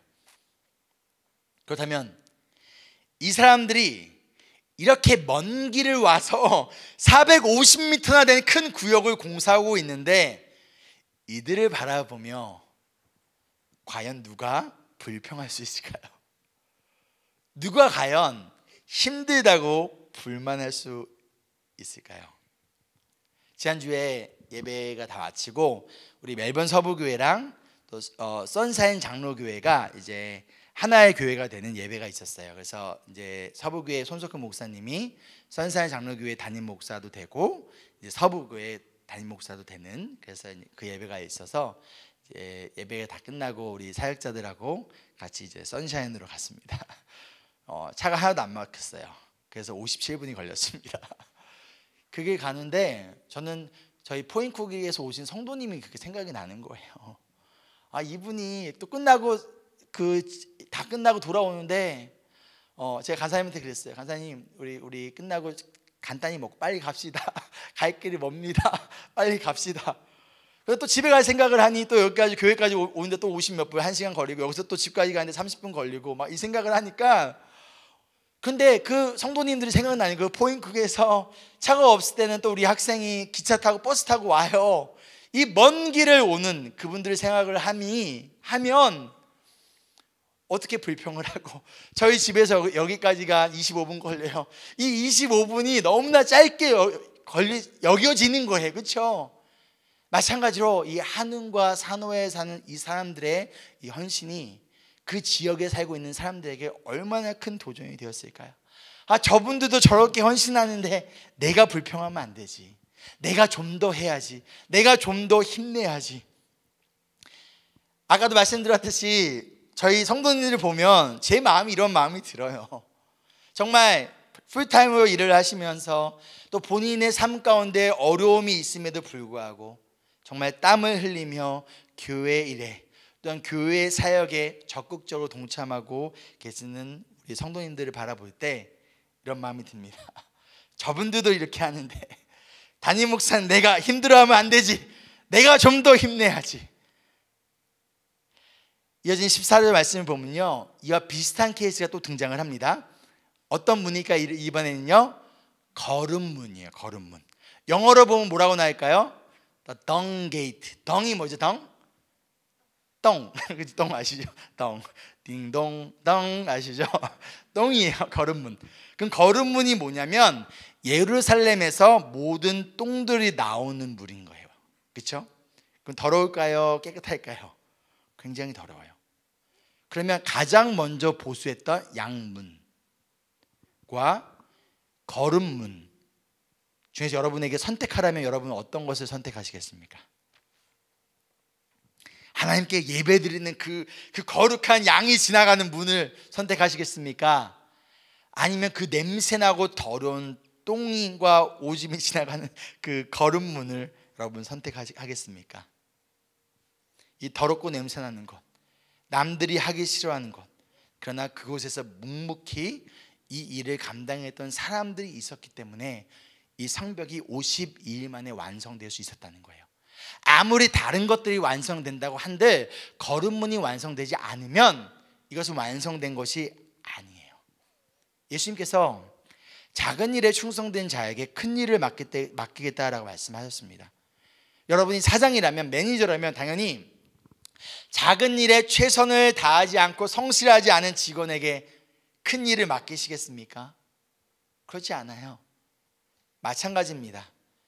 그렇다면 이 사람들이 이렇게 먼 길을 와서 450m나 되는 큰 구역을 공사하고 있는데, 이들을 바라보며 과연 누가 불평할 수 있을까요? 누가 과연 힘들다고 불만할 수 있을까요? 지난주에 예배가 다 마치고 우리 멜번 서부교회랑 또 선샤인 장로교회가 이제 하나의 교회가 되는 예배가 있었어요. 그래서 이제 서부교회 손석훈 목사님이 선샤인 장로교회 담임 목사도 되고 이제 서부교회 담임 목사도 되는, 그래서 그 예배가 있어서 이제 예배가 다 끝나고 우리 사역자들하고 같이 이제 선샤인으로 갔습니다. 차가 하나도 안 막혔어요. 그래서 57분이 걸렸습니다. 그게 가는데 저는 저희 포인트쿡에서 오신 성도님이 그렇게 생각이 나는 거예요. 아, 이분이 또 끝나고 다 끝나고 돌아오는데 제가 간사님한테 그랬어요. 간사님, 우리 끝나고 간단히 먹고 빨리 갑시다. 갈 길이 멉니다. 빨리 갑시다. 그래서 또 집에 갈 생각을 하니 또 여기까지 교회까지 오는데 또 50 몇 분, 1시간 걸리고 여기서 또 집까지 가는데 30분 걸리고 막 이 생각을 하니까, 근데 그 성도님들이 생각나는 그 포인트국에서 차가 없을 때는 또 우리 학생이 기차 타고 버스 타고 와요. 이 먼 길을 오는 그분들의 생각을 하면 어떻게 불평을 하고, 저희 집에서 여기까지가 25분 걸려요. 이 25분이 너무나 짧게 여겨지는 거예요. 그렇죠? 마찬가지로 이 한운과 산호에 사는 이 사람들의 이 헌신이 그 지역에 살고 있는 사람들에게 얼마나 큰 도전이 되었을까요? 아, 저분들도 저렇게 헌신하는데 내가 불평하면 안 되지. 내가 좀 더 해야지. 내가 좀 더 힘내야지. 아까도 말씀드렸듯이 저희 성도님들을 보면 제 마음이 이런 마음이 들어요. 정말 풀타임으로 일을 하시면서 또 본인의 삶 가운데 어려움이 있음에도 불구하고 정말 땀을 흘리며 교회 일에 또한 교회 사역에 적극적으로 동참하고 계시는 우리 성도님들을 바라볼 때 이런 마음이 듭니다. 저분들도 이렇게 하는데 담임 목사는 내가 힘들어하면 안 되지. 내가 좀 더 힘내야지. 이어진 14절 말씀을 보면요, 이와 비슷한 케이스가 또 등장을 합니다. 어떤 문이니까 이번에는요, 걸음문이에요. 걸음문. 영어로 보면 뭐라고 나올까요? The dung gate. 덩이 뭐죠? 덩? 똥. 그치? 똥 아시죠? 똥. 딩동 덩 아시죠? 똥이에요. 걸음문. 그럼 걸음문이 뭐냐면 예루살렘에서 모든 똥들이 나오는 물인 거예요. 그렇죠? 그럼 더러울까요? 깨끗할까요? 굉장히 더러워요. 그러면 가장 먼저 보수했던 양문과 걸음문 중에서 여러분에게 선택하라면 여러분은 어떤 것을 선택하시겠습니까? 하나님께 예배드리는 그 거룩한 양이 지나가는 문을 선택하시겠습니까? 아니면 그 냄새나고 더러운 똥과 오줌이 지나가는 그 걸음문을 여러분 선택하겠습니까? 이 더럽고 냄새나는 것, 남들이 하기 싫어하는 것, 그러나 그곳에서 묵묵히 이 일을 감당했던 사람들이 있었기 때문에 이 성벽이 52일 만에 완성될 수 있었다는 거예요. 아무리 다른 것들이 완성된다고 한들 걸음문이 완성되지 않으면 이것은 완성된 것이 아니에요. 예수님께서 작은 일에 충성된 자에게 큰 일을 맡기겠다라고 말씀하셨습니다. 여러분이 사장이라면, 매니저라면 당연히 작은 일에 최선을 다하지 않고 성실하지 않은 직원에게 큰 일을 맡기시겠습니까? 그렇지 않아요. 마찬가지입니다.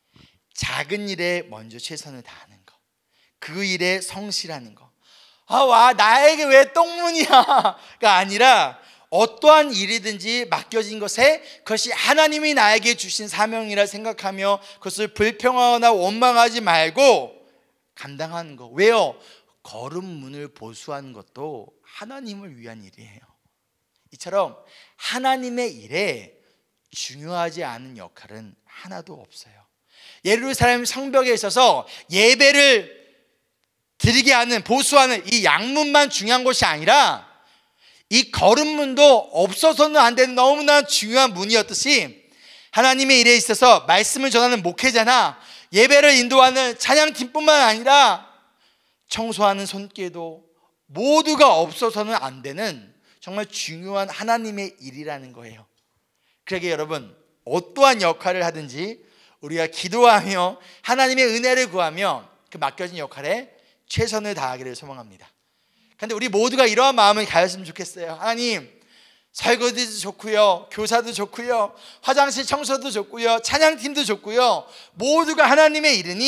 작은 일에 먼저 최선을 다하는 것, 그 일에 성실하는 것. 나에게 왜 똥문이야가 아니라 어떠한 일이든지 맡겨진 것에 그것이 하나님이 나에게 주신 사명이라 생각하며 그것을 불평하거나 원망하지 말고 감당하는 것. 왜요? 걸음문을 보수하는 것도 하나님을 위한 일이에요. 이처럼 하나님의 일에 중요하지 않은 역할은 하나도 없어요. 예루살렘 성벽에 있어서 예배를 드리게 하는, 보수하는 이 양문만 중요한 것이 아니라 이 걸음문도 없어서는 안 되는 너무나 중요한 문이었듯이 하나님의 일에 있어서 말씀을 전하는 목회자나 예배를 인도하는 찬양팀뿐만 아니라 청소하는 손길도 모두가 없어서는 안 되는 정말 중요한 하나님의 일이라는 거예요. 그러게 여러분, 어떠한 역할을 하든지 우리가 기도하며 하나님의 은혜를 구하며 그 맡겨진 역할에 최선을 다하기를 소망합니다. 그런데 우리 모두가 이러한 마음을 가졌으면 좋겠어요. 하나님, 설거지도 좋고요, 교사도 좋고요, 화장실 청소도 좋고요, 찬양팀도 좋고요, 모두가 하나님의 일이니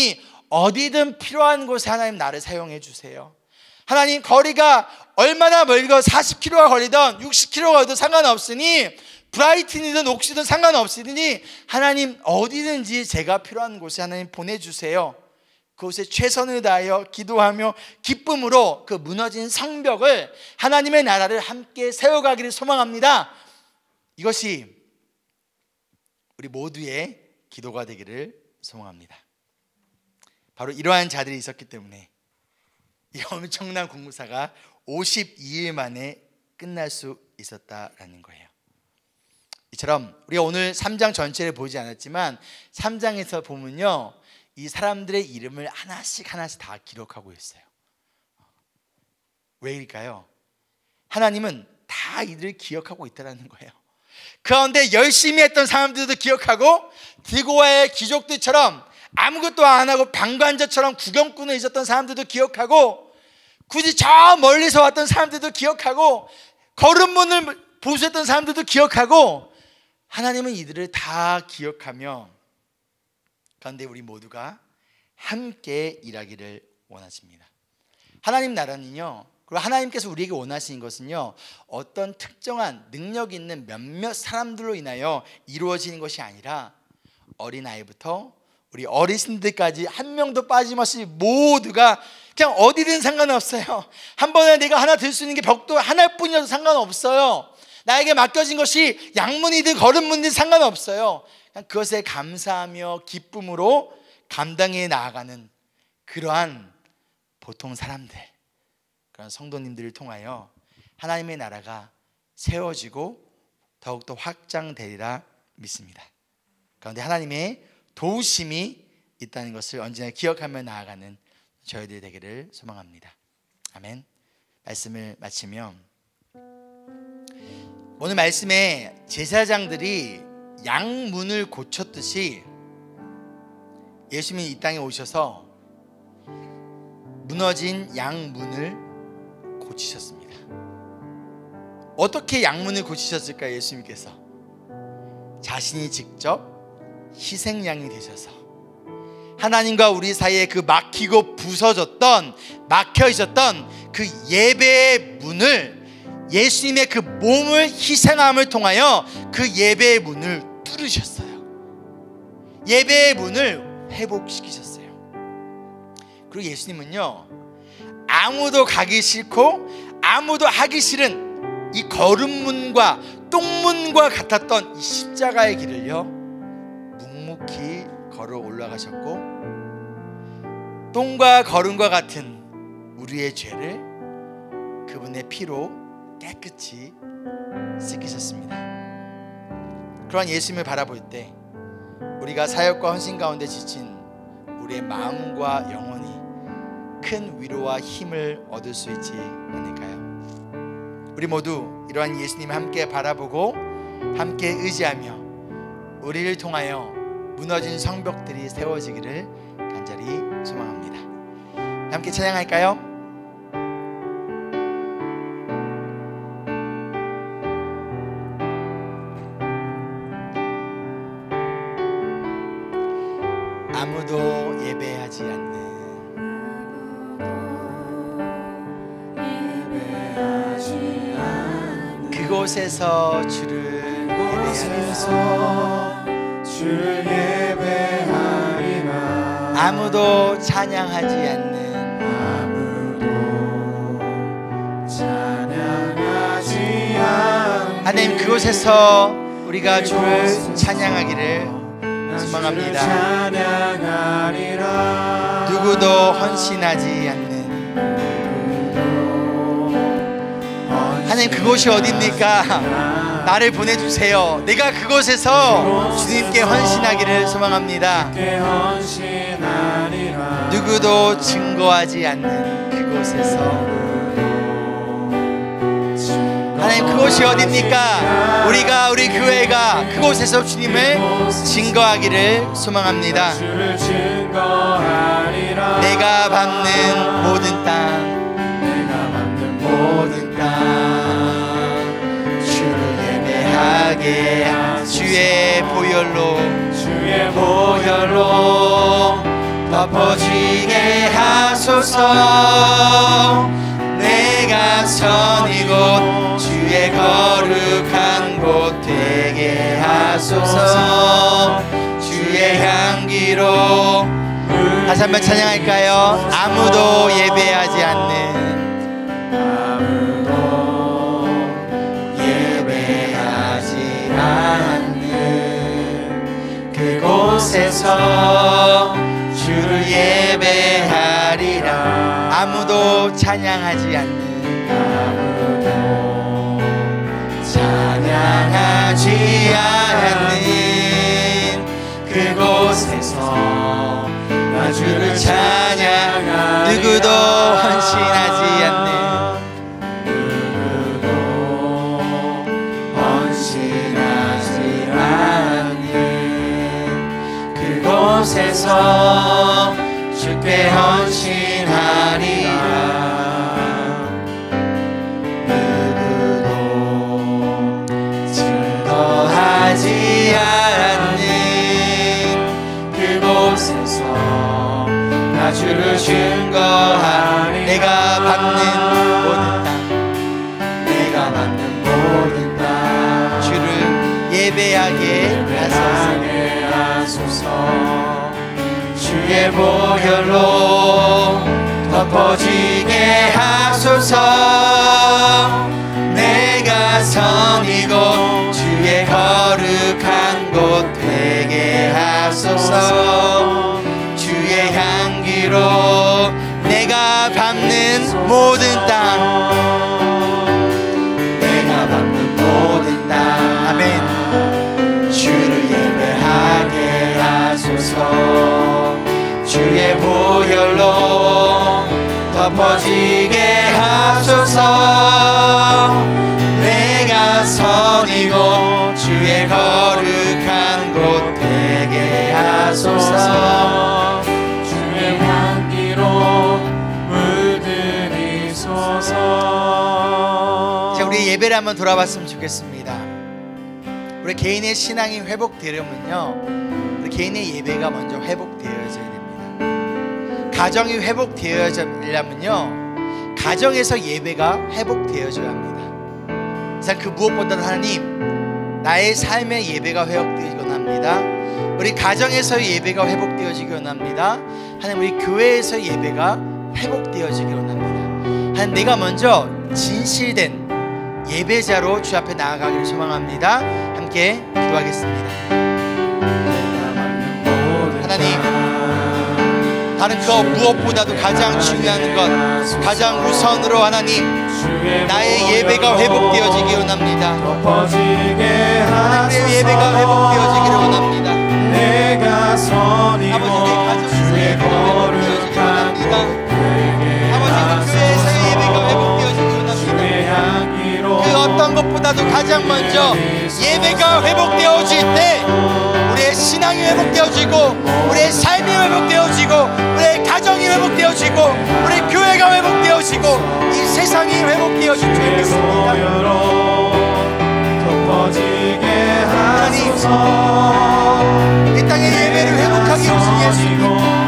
어디든 필요한 곳에 하나님 나를 사용해 주세요. 하나님 거리가 얼마나 멀건 40km가 걸리든 60km가 걸리든 상관없으니 브라이튼이든 옥시든 상관없으니 하나님 어디든지 제가 필요한 곳에 하나님 보내주세요. 그곳에 최선을 다하여 기도하며 기쁨으로 그 무너진 성벽을 하나님의 나라를 함께 세워가기를 소망합니다. 이것이 우리 모두의 기도가 되기를 소망합니다. 바로 이러한 자들이 있었기 때문에 이 엄청난 공무사가 52일 만에 끝날 수 있었다라는 거예요. 이처럼 우리가 오늘 3장 전체를 보지 않았지만 3장에서 보면요, 이 사람들의 이름을 하나씩 다 기록하고 있어요. 왜일까요? 하나님은 다 이들을 기억하고 있다는 거예요. 그 가운데 열심히 했던 사람들도 기억하고, 드고아의 귀족들처럼 아무것도 안 하고 방관자처럼 구경꾼에 있었던 사람들도 기억하고, 굳이 저 멀리서 왔던 사람들도 기억하고, 거름문을 보수했던 사람들도 기억하고, 하나님은 이들을 다 기억하며 그런데 우리 모두가 함께 일하기를 원하십니다. 하나님 나라는요, 그리고 하나님께서 우리에게 원하시는 것은요, 어떤 특정한 능력 있는 몇몇 사람들로 인하여 이루어지는 것이 아니라 어린아이부터 우리 어르신들까지 한 명도 빠짐없이 모두가 그냥 어디든 상관없어요. 한 번에 내가 하나 들 수 있는 게 벽도 하나뿐이어도 상관없어요. 나에게 맡겨진 것이 양문이든 거름문이든 상관없어요. 그냥 그것에 감사하며 기쁨으로 감당해 나아가는 그러한 보통 사람들, 그런 성도님들을 통하여 하나님의 나라가 세워지고 더욱더 확장되리라 믿습니다. 그런데 하나님의 도우심이 있다는 것을 언제나 기억하며 나아가는 저희들이 되기를 소망합니다. 아멘. 말씀을 마치며 오늘 말씀에 제사장들이 양문을 고쳤듯이 예수님이 이 땅에 오셔서 무너진 양문을 고치셨습니다. 어떻게 양문을 고치셨을까요? 예수님께서 자신이 직접 희생양이 되셔서 하나님과 우리 사이에 그 막히고 부서졌던, 막혀 있었던 그 예배의 문을, 예수님의 그 몸을 희생함을 통하여 그 예배의 문을 뚫으셨어요. 예배의 문을 회복시키셨어요. 그리고 예수님은요, 아무도 가기 싫고 아무도 하기 싫은 이 거름문과 똥문과 같았던 이 십자가의 길을요, 묵묵히 걸어 올라가셨고, 똥과 거름과 같은 우리의 죄를 그분의 피로 깨끗이 씻기셨습니다. 그러한 예수님을 바라볼 때 우리가 사역과 헌신 가운데 지친 우리의 마음과 영혼이 큰 위로와 힘을 얻을 수 있지 않을까요? 우리 모두 이러한 예수님을 함께 바라보고 함께 의지하며 우리를 통하여 무너진 성벽들이 세워지기를 간절히 소망합니다. 함께 찬양할까요? 아무도 예배하지 않는 그곳에서 주를 예배하리라. 아무도 찬양하지 않는 하나님, 그곳에서 우리가 주를 찬양하기를 소망합니다. 누구도 헌신하지 않는 하나님, 그곳이 어디입니까? 나를 보내주세요. 내가 그곳에서 주님께 헌신하기를 소망합니다. 누구도 증거하지 않는 그곳에서 하나님, 그곳이 어디입니까? 우리 교회가 그곳에서 주님을 증거하기를 소망합니다. 내가 밟는 모든 땅 주를 예배하게 주의 보혈로 더 덮어지게 하소서. 내가 선 이곳 주의 거룩한 곳 되게 하소서. 주의 향기로 다시 한번 찬양할까요? 아무도 예배하지 않는 그곳에서 주를 예배하리라. 아무도 찬양하지 않는 그곳에서 나 주를 찬양. 누구도 헌신하지 않는 그곳에서 주께 헌신하리라. 누구도 증거하지 않는 그곳에서 나 주를 증거하리. 내가 밟는 모든 땅, 내가 밟는 모든 땅 주를 예배하게 하소서. 주의 보혈로 덮어지게 하소서. 내가 선 이곳 주의 거룩한 곳 되게 하소서. 주의 향기로 내가 밟는 모든 땅, 내가 밟는 모든 땅. 아멘. 주를 예배하게 하소서. 주의 보혈로 덮어지게 하소서. 내가 선 이곳 주의 거룩한 곳 되게 하소서. 주의 향기로 물들이소서. 자, 우리 예배를 한번 돌아봤으면 좋겠습니다. 우리 개인의 신앙이 회복되려면요, 우리 개인의 예배가 먼저 회복되어져야 됩니다. 가정이 회복되어지려면요, 가정에서 예배가 회복되어져야 합니다. 그래서 그 무엇보다도 하나님, 나의 삶의 예배가 회복되기 원합니다. 우리 가정에서의 예배가 회복되어지기 원합니다. 하나님, 우리 교회에서 예배가 회복되어지기 원합니다. 하나님, 내가 먼저 진실된 예배자로 주 앞에 나아가기를 소망합니다. 함께 기도하겠습니다. 하나님, 다른 그 무엇보다도 가장 중요한 것, 가장 우선으로 하나님, 나의 예배가 회복되어지기 원합니다. 하나님의 예배가 회복되어지기를 원합니다. 아버지, 우리 가정에서 예배가 회복되어지기 원합니다. 아버지, 그 교회에서의 예배가 회복되어지기 원합니다. 그 어떤 것보다도 가장 먼저 예배가 회복되어질 때 우리의 신앙이 회복되어지고, 우리의 삶이 회복되어지고, 우리의 가정이 회복되어지고, 우리 교회가 회복되어지고, 이 세상이 회복되어질 줄 믿습니다. 하나님, 이 땅의 예배를 회복하게 오신 예수님,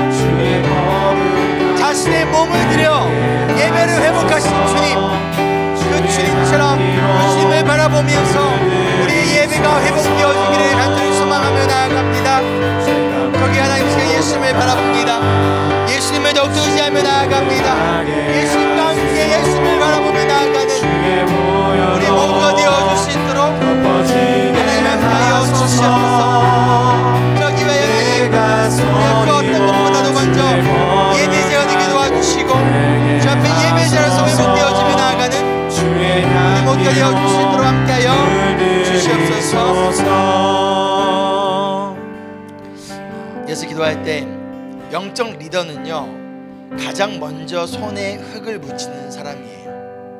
자신의 몸을 들여 예배를 회복하신 주님, 그 주님처럼 주님을 바라보면서 우리의 예배가 회복되어지기를 간절히 소망하며 나아갑니다. 거기 하나님, 제가 예수님을 바라봅니다. 예수님을 더욱더 의지하며 나아갑니다. 예수님과 함께 예수님을 바라보며 나아가는 우리 모두가 되어줄 수 있도록 하나님 함께하여 주시옵소서. 저기 왜 하나님, 그 어떤 것보다도 먼저 예배자가 되게 도와주시고, 주 앞에 예배자로서 회복되어지며 나아가는 우리 모두가 되어줄 수 있도록 함께하여 주시옵소서. 예수 기도할 때 영적 리더는요, 가장 먼저 손에 흙을 묻히는 사람이에요.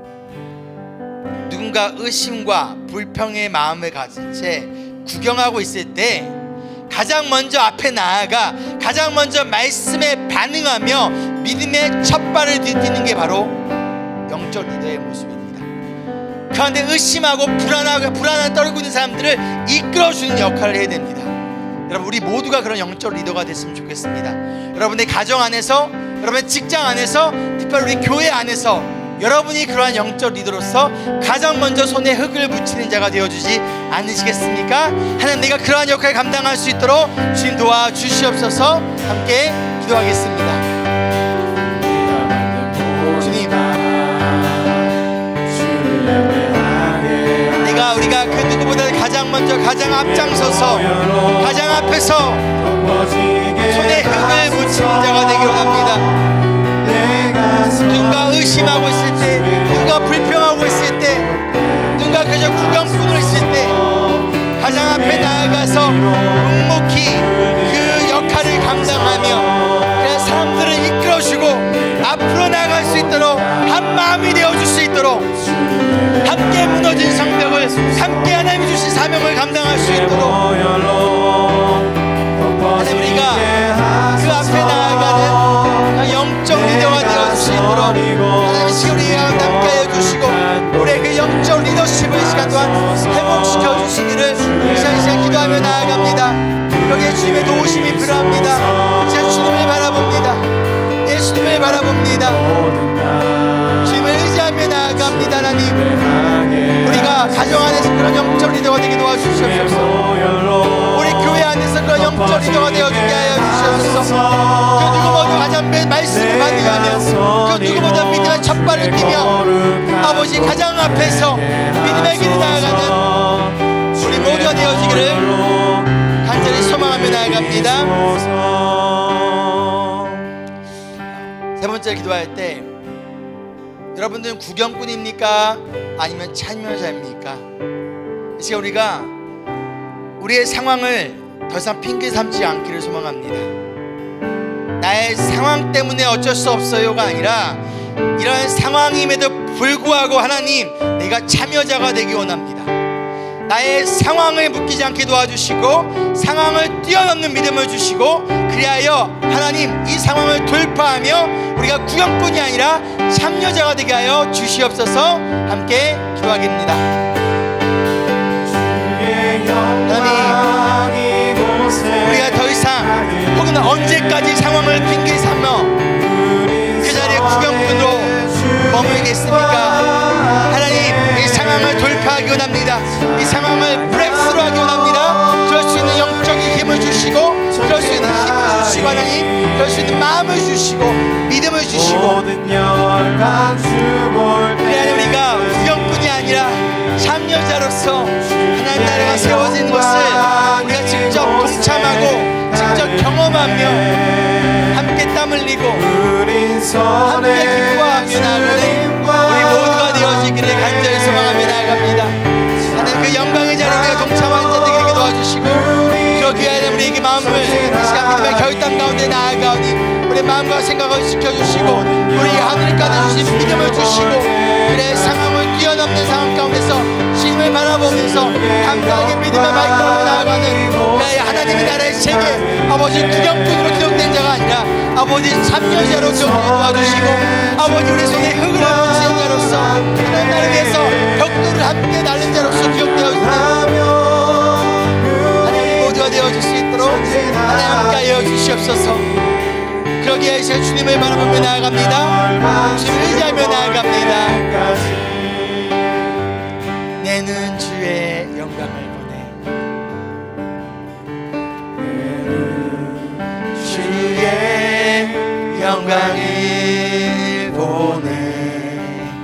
누군가 의심과 불평의 마음을 가진 채 구경하고 있을 때 가장 먼저 앞에 나아가 가장 먼저 말씀에 반응하며 믿음의 첫 발을 디디는 게 바로 영적 리더의 모습입니다. 그런데 의심하고 불안한 떨고 있는 사람들을 이끌어주는 역할을 해야 됩니다. 여러분 우리 모두가 그런 영적 리더가 됐으면 좋겠습니다. 여러분의 가정 안에서, 여러분의 직장 안에서, 특별히 우리 교회 안에서 여러분이 그러한 영적 리더로서 가장 먼저 손에 흙을 묻히는 자가 되어주지 않으시겠습니까? 하나님, 내가 그러한 역할을 감당할 수 있도록 주님 도와주시옵소서. 함께 기도하겠습니다. 주님, 우리가 그 누구보다 가장 먼저, 가장 앞장서서, 가장 앞에서 손에 흙을 묻히는 자가 되기를 원합니다. 누군가 의심하고 있을 때, 누군가 불평하고 있을 때, 누군가 그저 구경꾼으로 있을 때 가장 앞에 나아가서 묵묵히 그 역할을 감당하며 그래서 사람들을 이끌어주고 앞으로 나아갈 수 있도록 한 마음이 되어줄 수 있도록 함께 무너진 성벽을, 함께 하나님이 주신 사명을 감당할 수 있도록 하나님, 우리가 그 앞에 나아가는 영적 리더가 되어줄 수 있도록 하나님 지금 우리가 함께하여 주시고 우리의 그 영적 리더십을 이 시간 동안 회복시켜 주시기를 이 시간 기도하며 나아갑니다. 여기에 주님의 도우심이 필요합니다. 이제 주님을 바라봅니다. 예수님을 바라봅니다. 주님을 의지하며 나아갑니다. 하나님, 우리가 가정 안에서 그런 영적 리더가 되게 도와주시옵소서. 우리 교회 안에서 그런 영적 리더가 되어주게 하여 주시옵소서. 그 누구보다 가장 말씀을 받으며 그 누구보다 믿음의 첫발을 뛰며 아버지 가장 앞에서 믿음의 길을 나아가는 우리 모두가 되어지기를 간절히 소망하며 나아갑니다. 세 번째 기도할 때 여러분들은 구경꾼입니까? 아니면 참여자입니까? 이 시간 우리가 우리의 상황을 더 이상 핑계 삼지 않기를 소망합니다. 나의 상황 때문에 어쩔 수 없어요가 아니라 이런 상황임에도 불구하고 하나님, 내가 참여자가 되기 원합니다. 나의 상황을 묶이지 않게 도와주시고 상황을 뛰어넘는 믿음을 주시고 그리하여 하나님 이 상황을 돌파하며 우리가 구경꾼이 아니라 참여자가 되게 하여 주시옵소서. 함께 기도하겠습니다. 하나님, 우리가 더 이상 혹은 언제까지 상황을 핑계 삼어 그 자리에 구경꾼으로 머물겠습니까? 하나님, 이 상황을 돌파하기 원합니다. 이 상황을 브레이크스루 하기 원합니다. 그럴 수 있는 영적인 힘을 주시고 그럴 수 있는 힘을 주시고 하나님, 그럴 수 있는 마음을 주시고 믿음을 주시고 하나님, 우리가 구경꾼이 아니라 참여자로서 하나님 나라가 세워진 것을 우리가 직접 동참하고 직접 경험하며 함께 땀 흘리고 함께 기뻐하며 나아가는 우리 모두가 되어지기를 간절히 소망하며 나아갑니다. 하나님, 그 영광의 자리에 우리가 동참하는 자들에게 도와주시고 그러기 위해 우리에게 마음을 이 시간 믿음의 결단 가운데 나아가오니 우리의 마음과 생각을 지켜주시고 우리 하늘 가득 주신 믿음을 주시고 그래 상황을 뛰어넘는 상황 가운데서 주님을 바라보면서 감사하게 믿음의 발걸음을 나아가는 그래 하나님의 나라의 세계 아버지 구경꾼으로 기록된 자가 아니라 아버지 참여자로 기록되게 도와주시고 아버지 우리 손에 흙을 묻히는 자로서 하나님 나를 위해서 벽돌을 함께 날린 자로서 기록되어 있는 하나님 모두가 되어줄 수 있도록 하나님 함께하여 주시옵소서. 그러기에 이제 주님을 바라보며 나아갑니다. 주님을 의지하며 나아갑니다. 내는 주의 영광을 주의 영광을 보내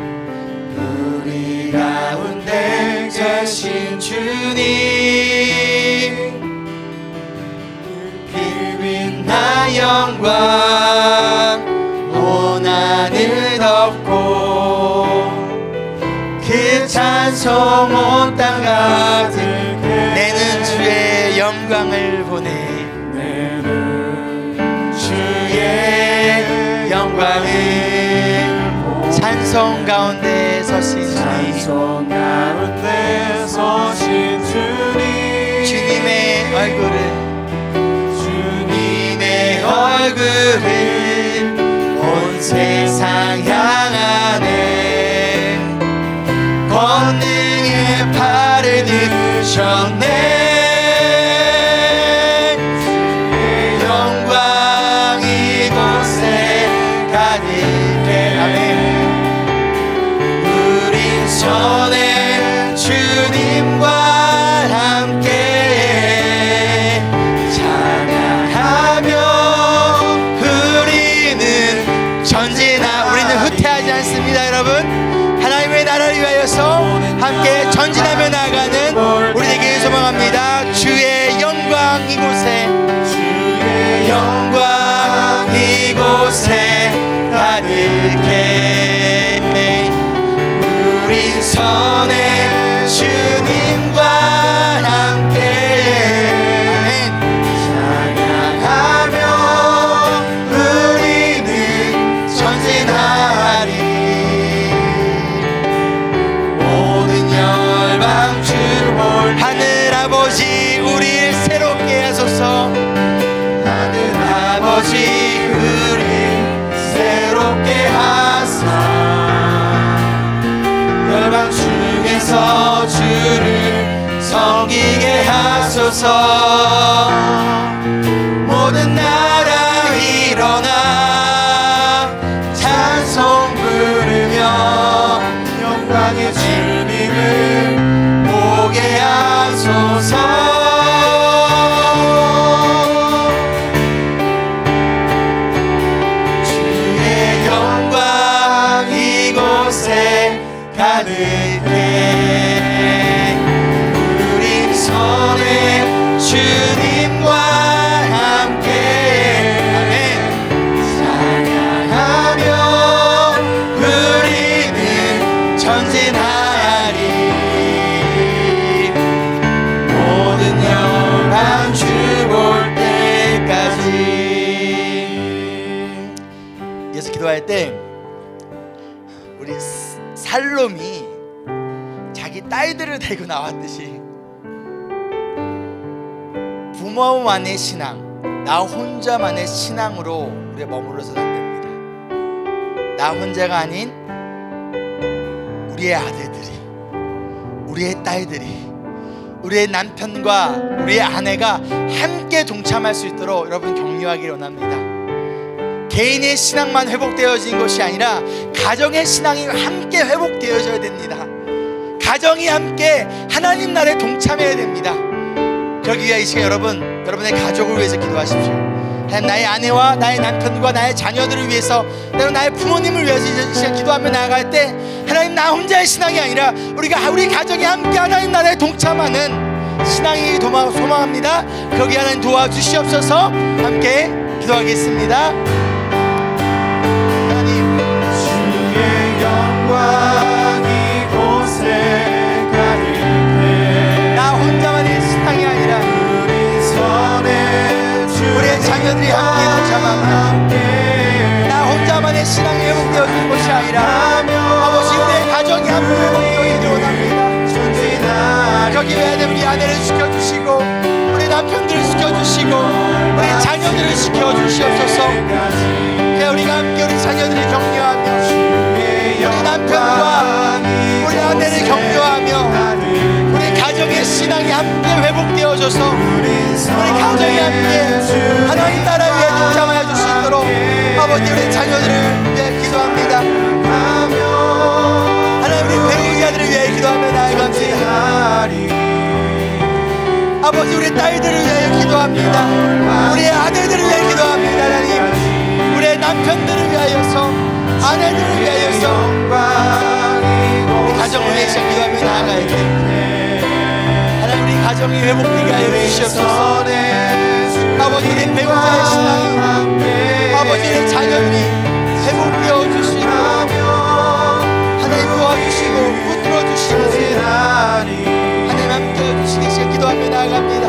우리 가운데 계신 주님 그 빛나 영광 온 하늘 덮고 그 찬송 온 땅 가득 내는 주의 영광을 보내 영광을 찬송 가운데 서신 주님 주님의 얼굴을 온 세상 향하네 권능의 팔을 드셨네 기도하겠습니다. 여러분, 하나님의 나라를 위하여서 함께 전진하며 나아가는 우리에게 소망합니다. 주의 영광 이곳에, 주의 영광 이곳에 가득해. 우리 선에 주님과 함께 찬양하며 우리는 전진하리. 모든 열방 주를 볼 하늘 아버지 우리를 새롭게 하소서. 하늘 아버지 우리를 새롭게 하사. 열방 중에서 주를 섬기게 하소서. 모든 나라 일어나 찬송 부르며 영광의 주님을 보게 하소서. 주의 영광 이곳에 가득해. 우리 손에 주님과 함께 찬양하며 우리는 전진하리. 모든 열방 주 볼 때까지. 예수 기도할 때 우리 살롬이 자기 딸들을 데리고 나왔듯이 부모만의 신앙, 나 혼자만의 신앙으로 우리가 머물러서는 안 됩니다. 나 혼자가 아닌 우리의 아들들이, 우리의 딸들이, 우리의 남편과 우리의 아내가 함께 동참할 수 있도록 여러분 격려하기를 원합니다. 개인의 신앙만 회복되어지는 것이 아니라 가정의 신앙이 함께 회복되어져야 됩니다. 가정이 함께 하나님 나라에 동참해야 됩니다. 그러기 위해 이 시간 여러분의 가족을 위해서 기도하십시오. 하나님, 나의 아내와 나의 남편과 나의 자녀들을 위해서, 때로는 나의 부모님을 위해서 이 시간 기도하며 나아갈 때 하나님, 나 혼자의 신앙이 아니라 우리 가정이 함께 하나님 나라에 동참하는 신앙이 소망합니다. 그러기 하나님 도와주시옵소서. 함께 기도하겠습니다. 하나님, 주의 영광 이곳에 가득해. 나 혼자만의 신앙이 아니라 우리 손에 우리의 자녀들이 함께 동참합니다. 나 혼자만의 신앙이 회복되어지는 것이 아니라 아버지 우리의 가정이 함께 회복되어지기를 원합니다. 거기 위해 우리 아내를 지켜주시고 우리 남편들을 지켜주시고 우리 자녀들을 지켜주시옵소서. 우리가 함께 우리 자녀들을 격려하며 우리 남편과 우리 아내를 격려하며 우리 가정의 신앙이 함께 회복되어져서 우리 가정이 함께 하나님 나라 위에 동참하여 주시도록 아버지 우리 자녀들을 위해 기도합니다. 하나님 우리 배우자들을 위해 기도하며 나아갑니다. 아버지 우리 딸들을 위해 기도합니다. 우리의 아내들을 위해 기도합니다. 하나님 우리의 남편들을 위하여서 아내들을 위하여서 우리 가정을 위해서 기도하며 나아가야 돼. 하나님 우리 가정이 회복되게 하여 주시옵소서. 아버지 우리 배우자의 신앙이 아버지 우리 자녀들이 회복되어 주시고 하나님 도와주시고 붙들어 주시고 하나님 함께 주시기 시간 기도하며 나아갑니다.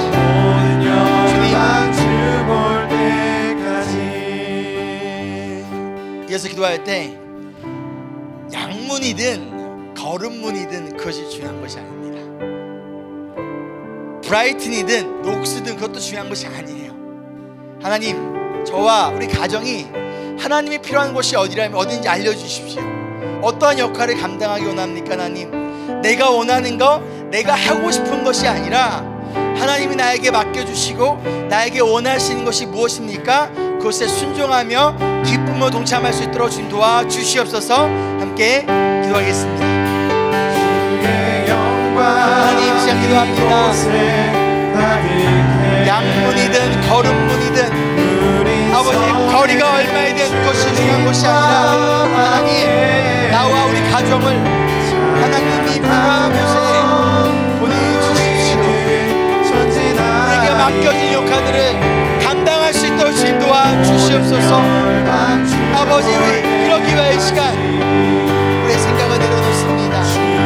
주님 이어서 기도할 때 양문이든 거름문이든 그것이 중요한 것이 아닙니다. 브라이튼이든 녹스든 그것도 중요한 것이 아니에요. 하나님 저와 우리 가정이 하나님이 필요한 곳이 어딘지 알려주십시오. 어떠한 역할을 감당하기 원합니까? 하나님 내가 원하는 거 내가 하고 싶은 것이 아니라 하나님이 나에게 맡겨주시고 나에게 원하시는 것이 무엇입니까? 그것에 순종하며 기쁨으로 동참할 수 있도록 주님 도와주시옵소서. 함께 기도하겠습니다. 하나님 시작 기도합니다. 양문이든 거름문이든 아버지 거리가 얼마이든 그것이 중요한 것이 아니라 하나님 나와 가정을 하나님이 필요한 곳에 보내주십시오. 우리에게 맡겨진 역할들을 감당할 수 있도록 주님 도와주시옵소서. 아버지, 이런 기회의 시간 우리의 생각을 내려놓습니다.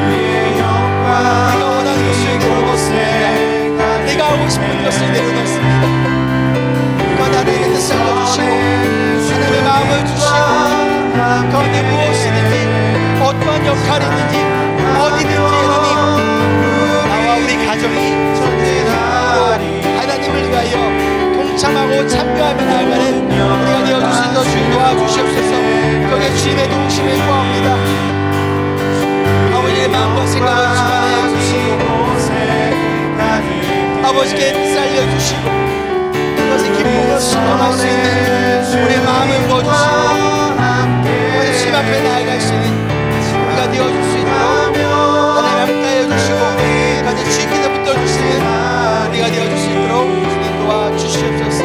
내가 원하는 것을 내려놓습니다. 내가 하고 싶은 것을 내려놓습니다. 그건 하나님의 뜻을 주시고 하나님의 마음을 주시고 가운데 무엇이든지 어떠한 역할이 있는지 어디든지 하나님 나와 우리 가정이 하나님을 위하여 동참하고 참여하며 나아가는 우리가 되어줄 수 있도록 주님 도와주시옵소서. 거기에 주님의 동심을 구합니다. 아버지의 마음과 생각을 주관하여 주시고 아버지께 살려주시고 그것을 기쁨으로 실현할 수 있는 우리의 마음을 부어주시고 주님 앞에 나아갈 수 있는 우리가 되어줄 수 있도록 하나님 함께하여 주시고 가장 주님께서 붙들어주시는 우리가 되어줄 수 있도록 주님 도와주시옵소서.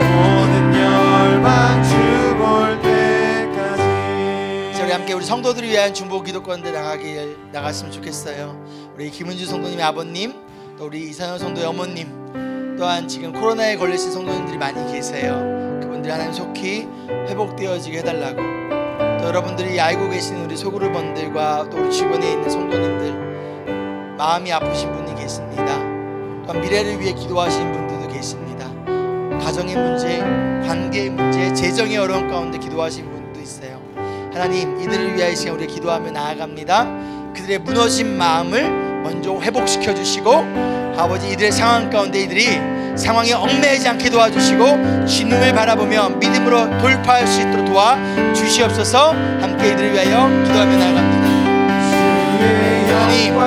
이제 우리 함께 우리 성도들을 위한 중보 기도 가운데 나갔으면 좋겠어요. 우리 김은주 성도님의 아버님, 또 우리 이상현 성도의 어머님, 또한 지금 코로나에 걸리신 성도님들이 많이 계세요. 그분들이 하나님 속히 회복되어지게 해달라고, 또 여러분들이 알고 계시는 우리 소그룹 분들과 또 우리 주변에 있는 성도님들 마음이 아프신 분이 계십니다. 또한 미래를 위해 기도하시는 분들도 계십니다. 가정의 문제, 관계의 문제, 재정의 어려움 가운데 기도하시는 분도 있어요. 하나님, 이들을 위하여 이 시간 우리가 기도하며 나아갑니다. 그들의 무너진 마음을 먼저 회복시켜 주시고 아버지, 이들의 상황 가운데 이들이 상황에 얽매이지 않게 도와주시고 주님을 바라보며 믿음으로 돌파할 수 있도록 도와주시옵소서. 함께 이들을 위하여 기도하며 나아갑니다. 하나님,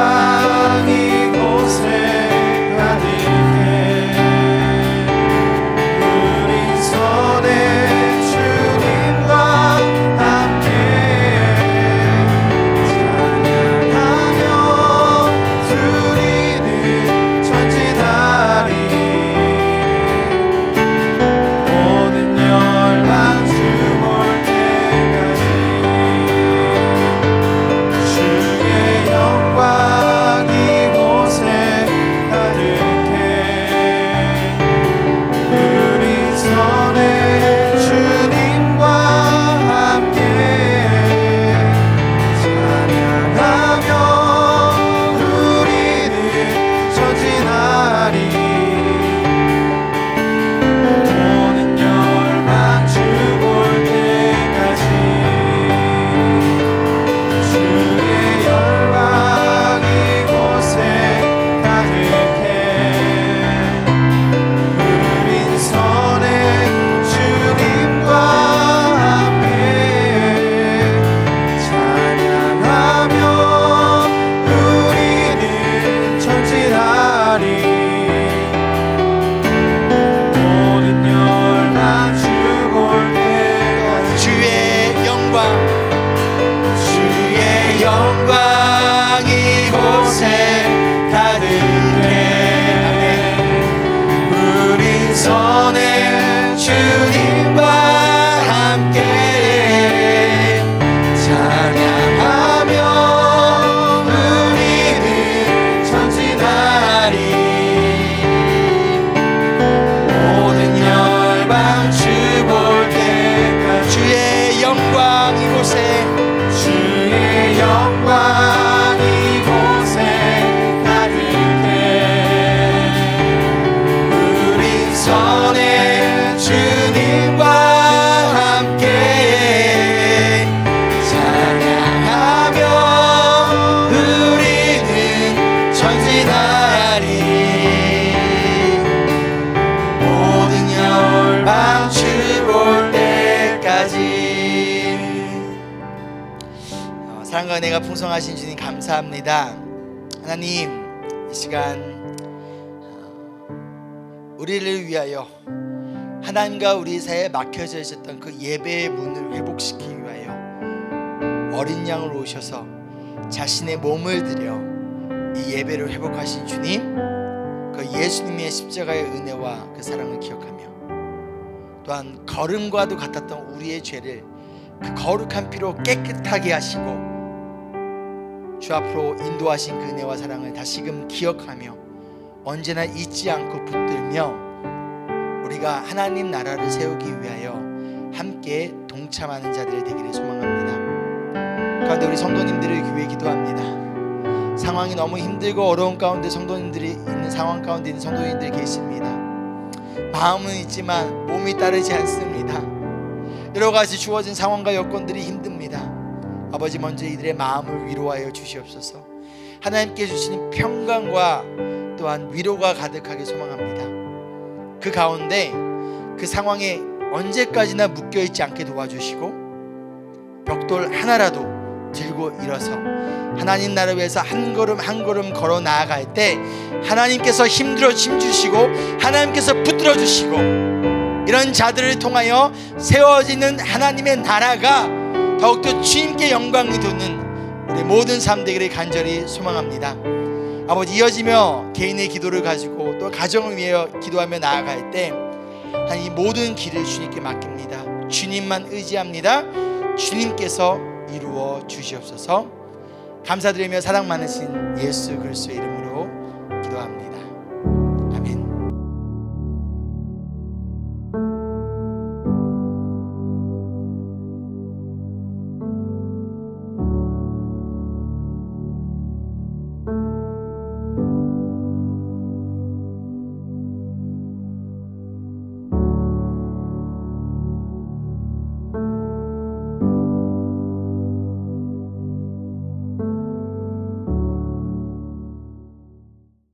사랑과 은혜가 풍성하신 주님 감사합니다. 하나님, 이 시간 우리를 위하여 하나님과 우리 사이에 막혀져 있었던 그 예배의 문을 회복시키기 위하여 어린 양을 오셔서 자신의 몸을 들여 이 예배를 회복하신 주님, 그 예수님의 십자가의 은혜와 그 사랑을 기억하며 또한 거름과도 같았던 우리의 죄를 그 거룩한 피로 깨끗하게 하시고 주 앞으로 인도하신 그 은혜와 사랑을 다시금 기억하며 언제나 잊지 않고 붙들며 우리가 하나님 나라를 세우기 위하여 함께 동참하는 자들이 되기를 소망합니다. 그런데 우리 성도님들을 위해 기도합니다. 상황이 너무 힘들고 어려운 가운데 성도님들이 있는 상황 가운데 있는 성도님들이 계십니다. 마음은 있지만 몸이 따르지 않습니다. 여러 가지 주어진 상황과 여건들이 힘듭니다. 아버지, 먼저 이들의 마음을 위로하여 주시옵소서. 하나님께 주시는 평강과 또한 위로가 가득하게 소망합니다. 그 가운데 그 상황에 언제까지나 묶여있지 않게 도와주시고 벽돌 하나라도 들고 일어서 하나님 나라를 위해서 한 걸음 한 걸음 걸어 나아갈 때 하나님께서 힘주시고 하나님께서 붙들어 주시고 이런 자들을 통하여 세워지는 하나님의 나라가 더욱더 주님께 영광이 도는 우리 모든 삶 되기를 간절히 소망합니다. 아버지, 이어지며 개인의 기도를 가지고 또 가정을 위해 기도하며 나아갈 때 이 모든 길을 주님께 맡깁니다. 주님만 의지합니다. 주님께서 이루어 주시옵소서. 감사드리며 사랑 많으신 예수 그리스도의 이름으로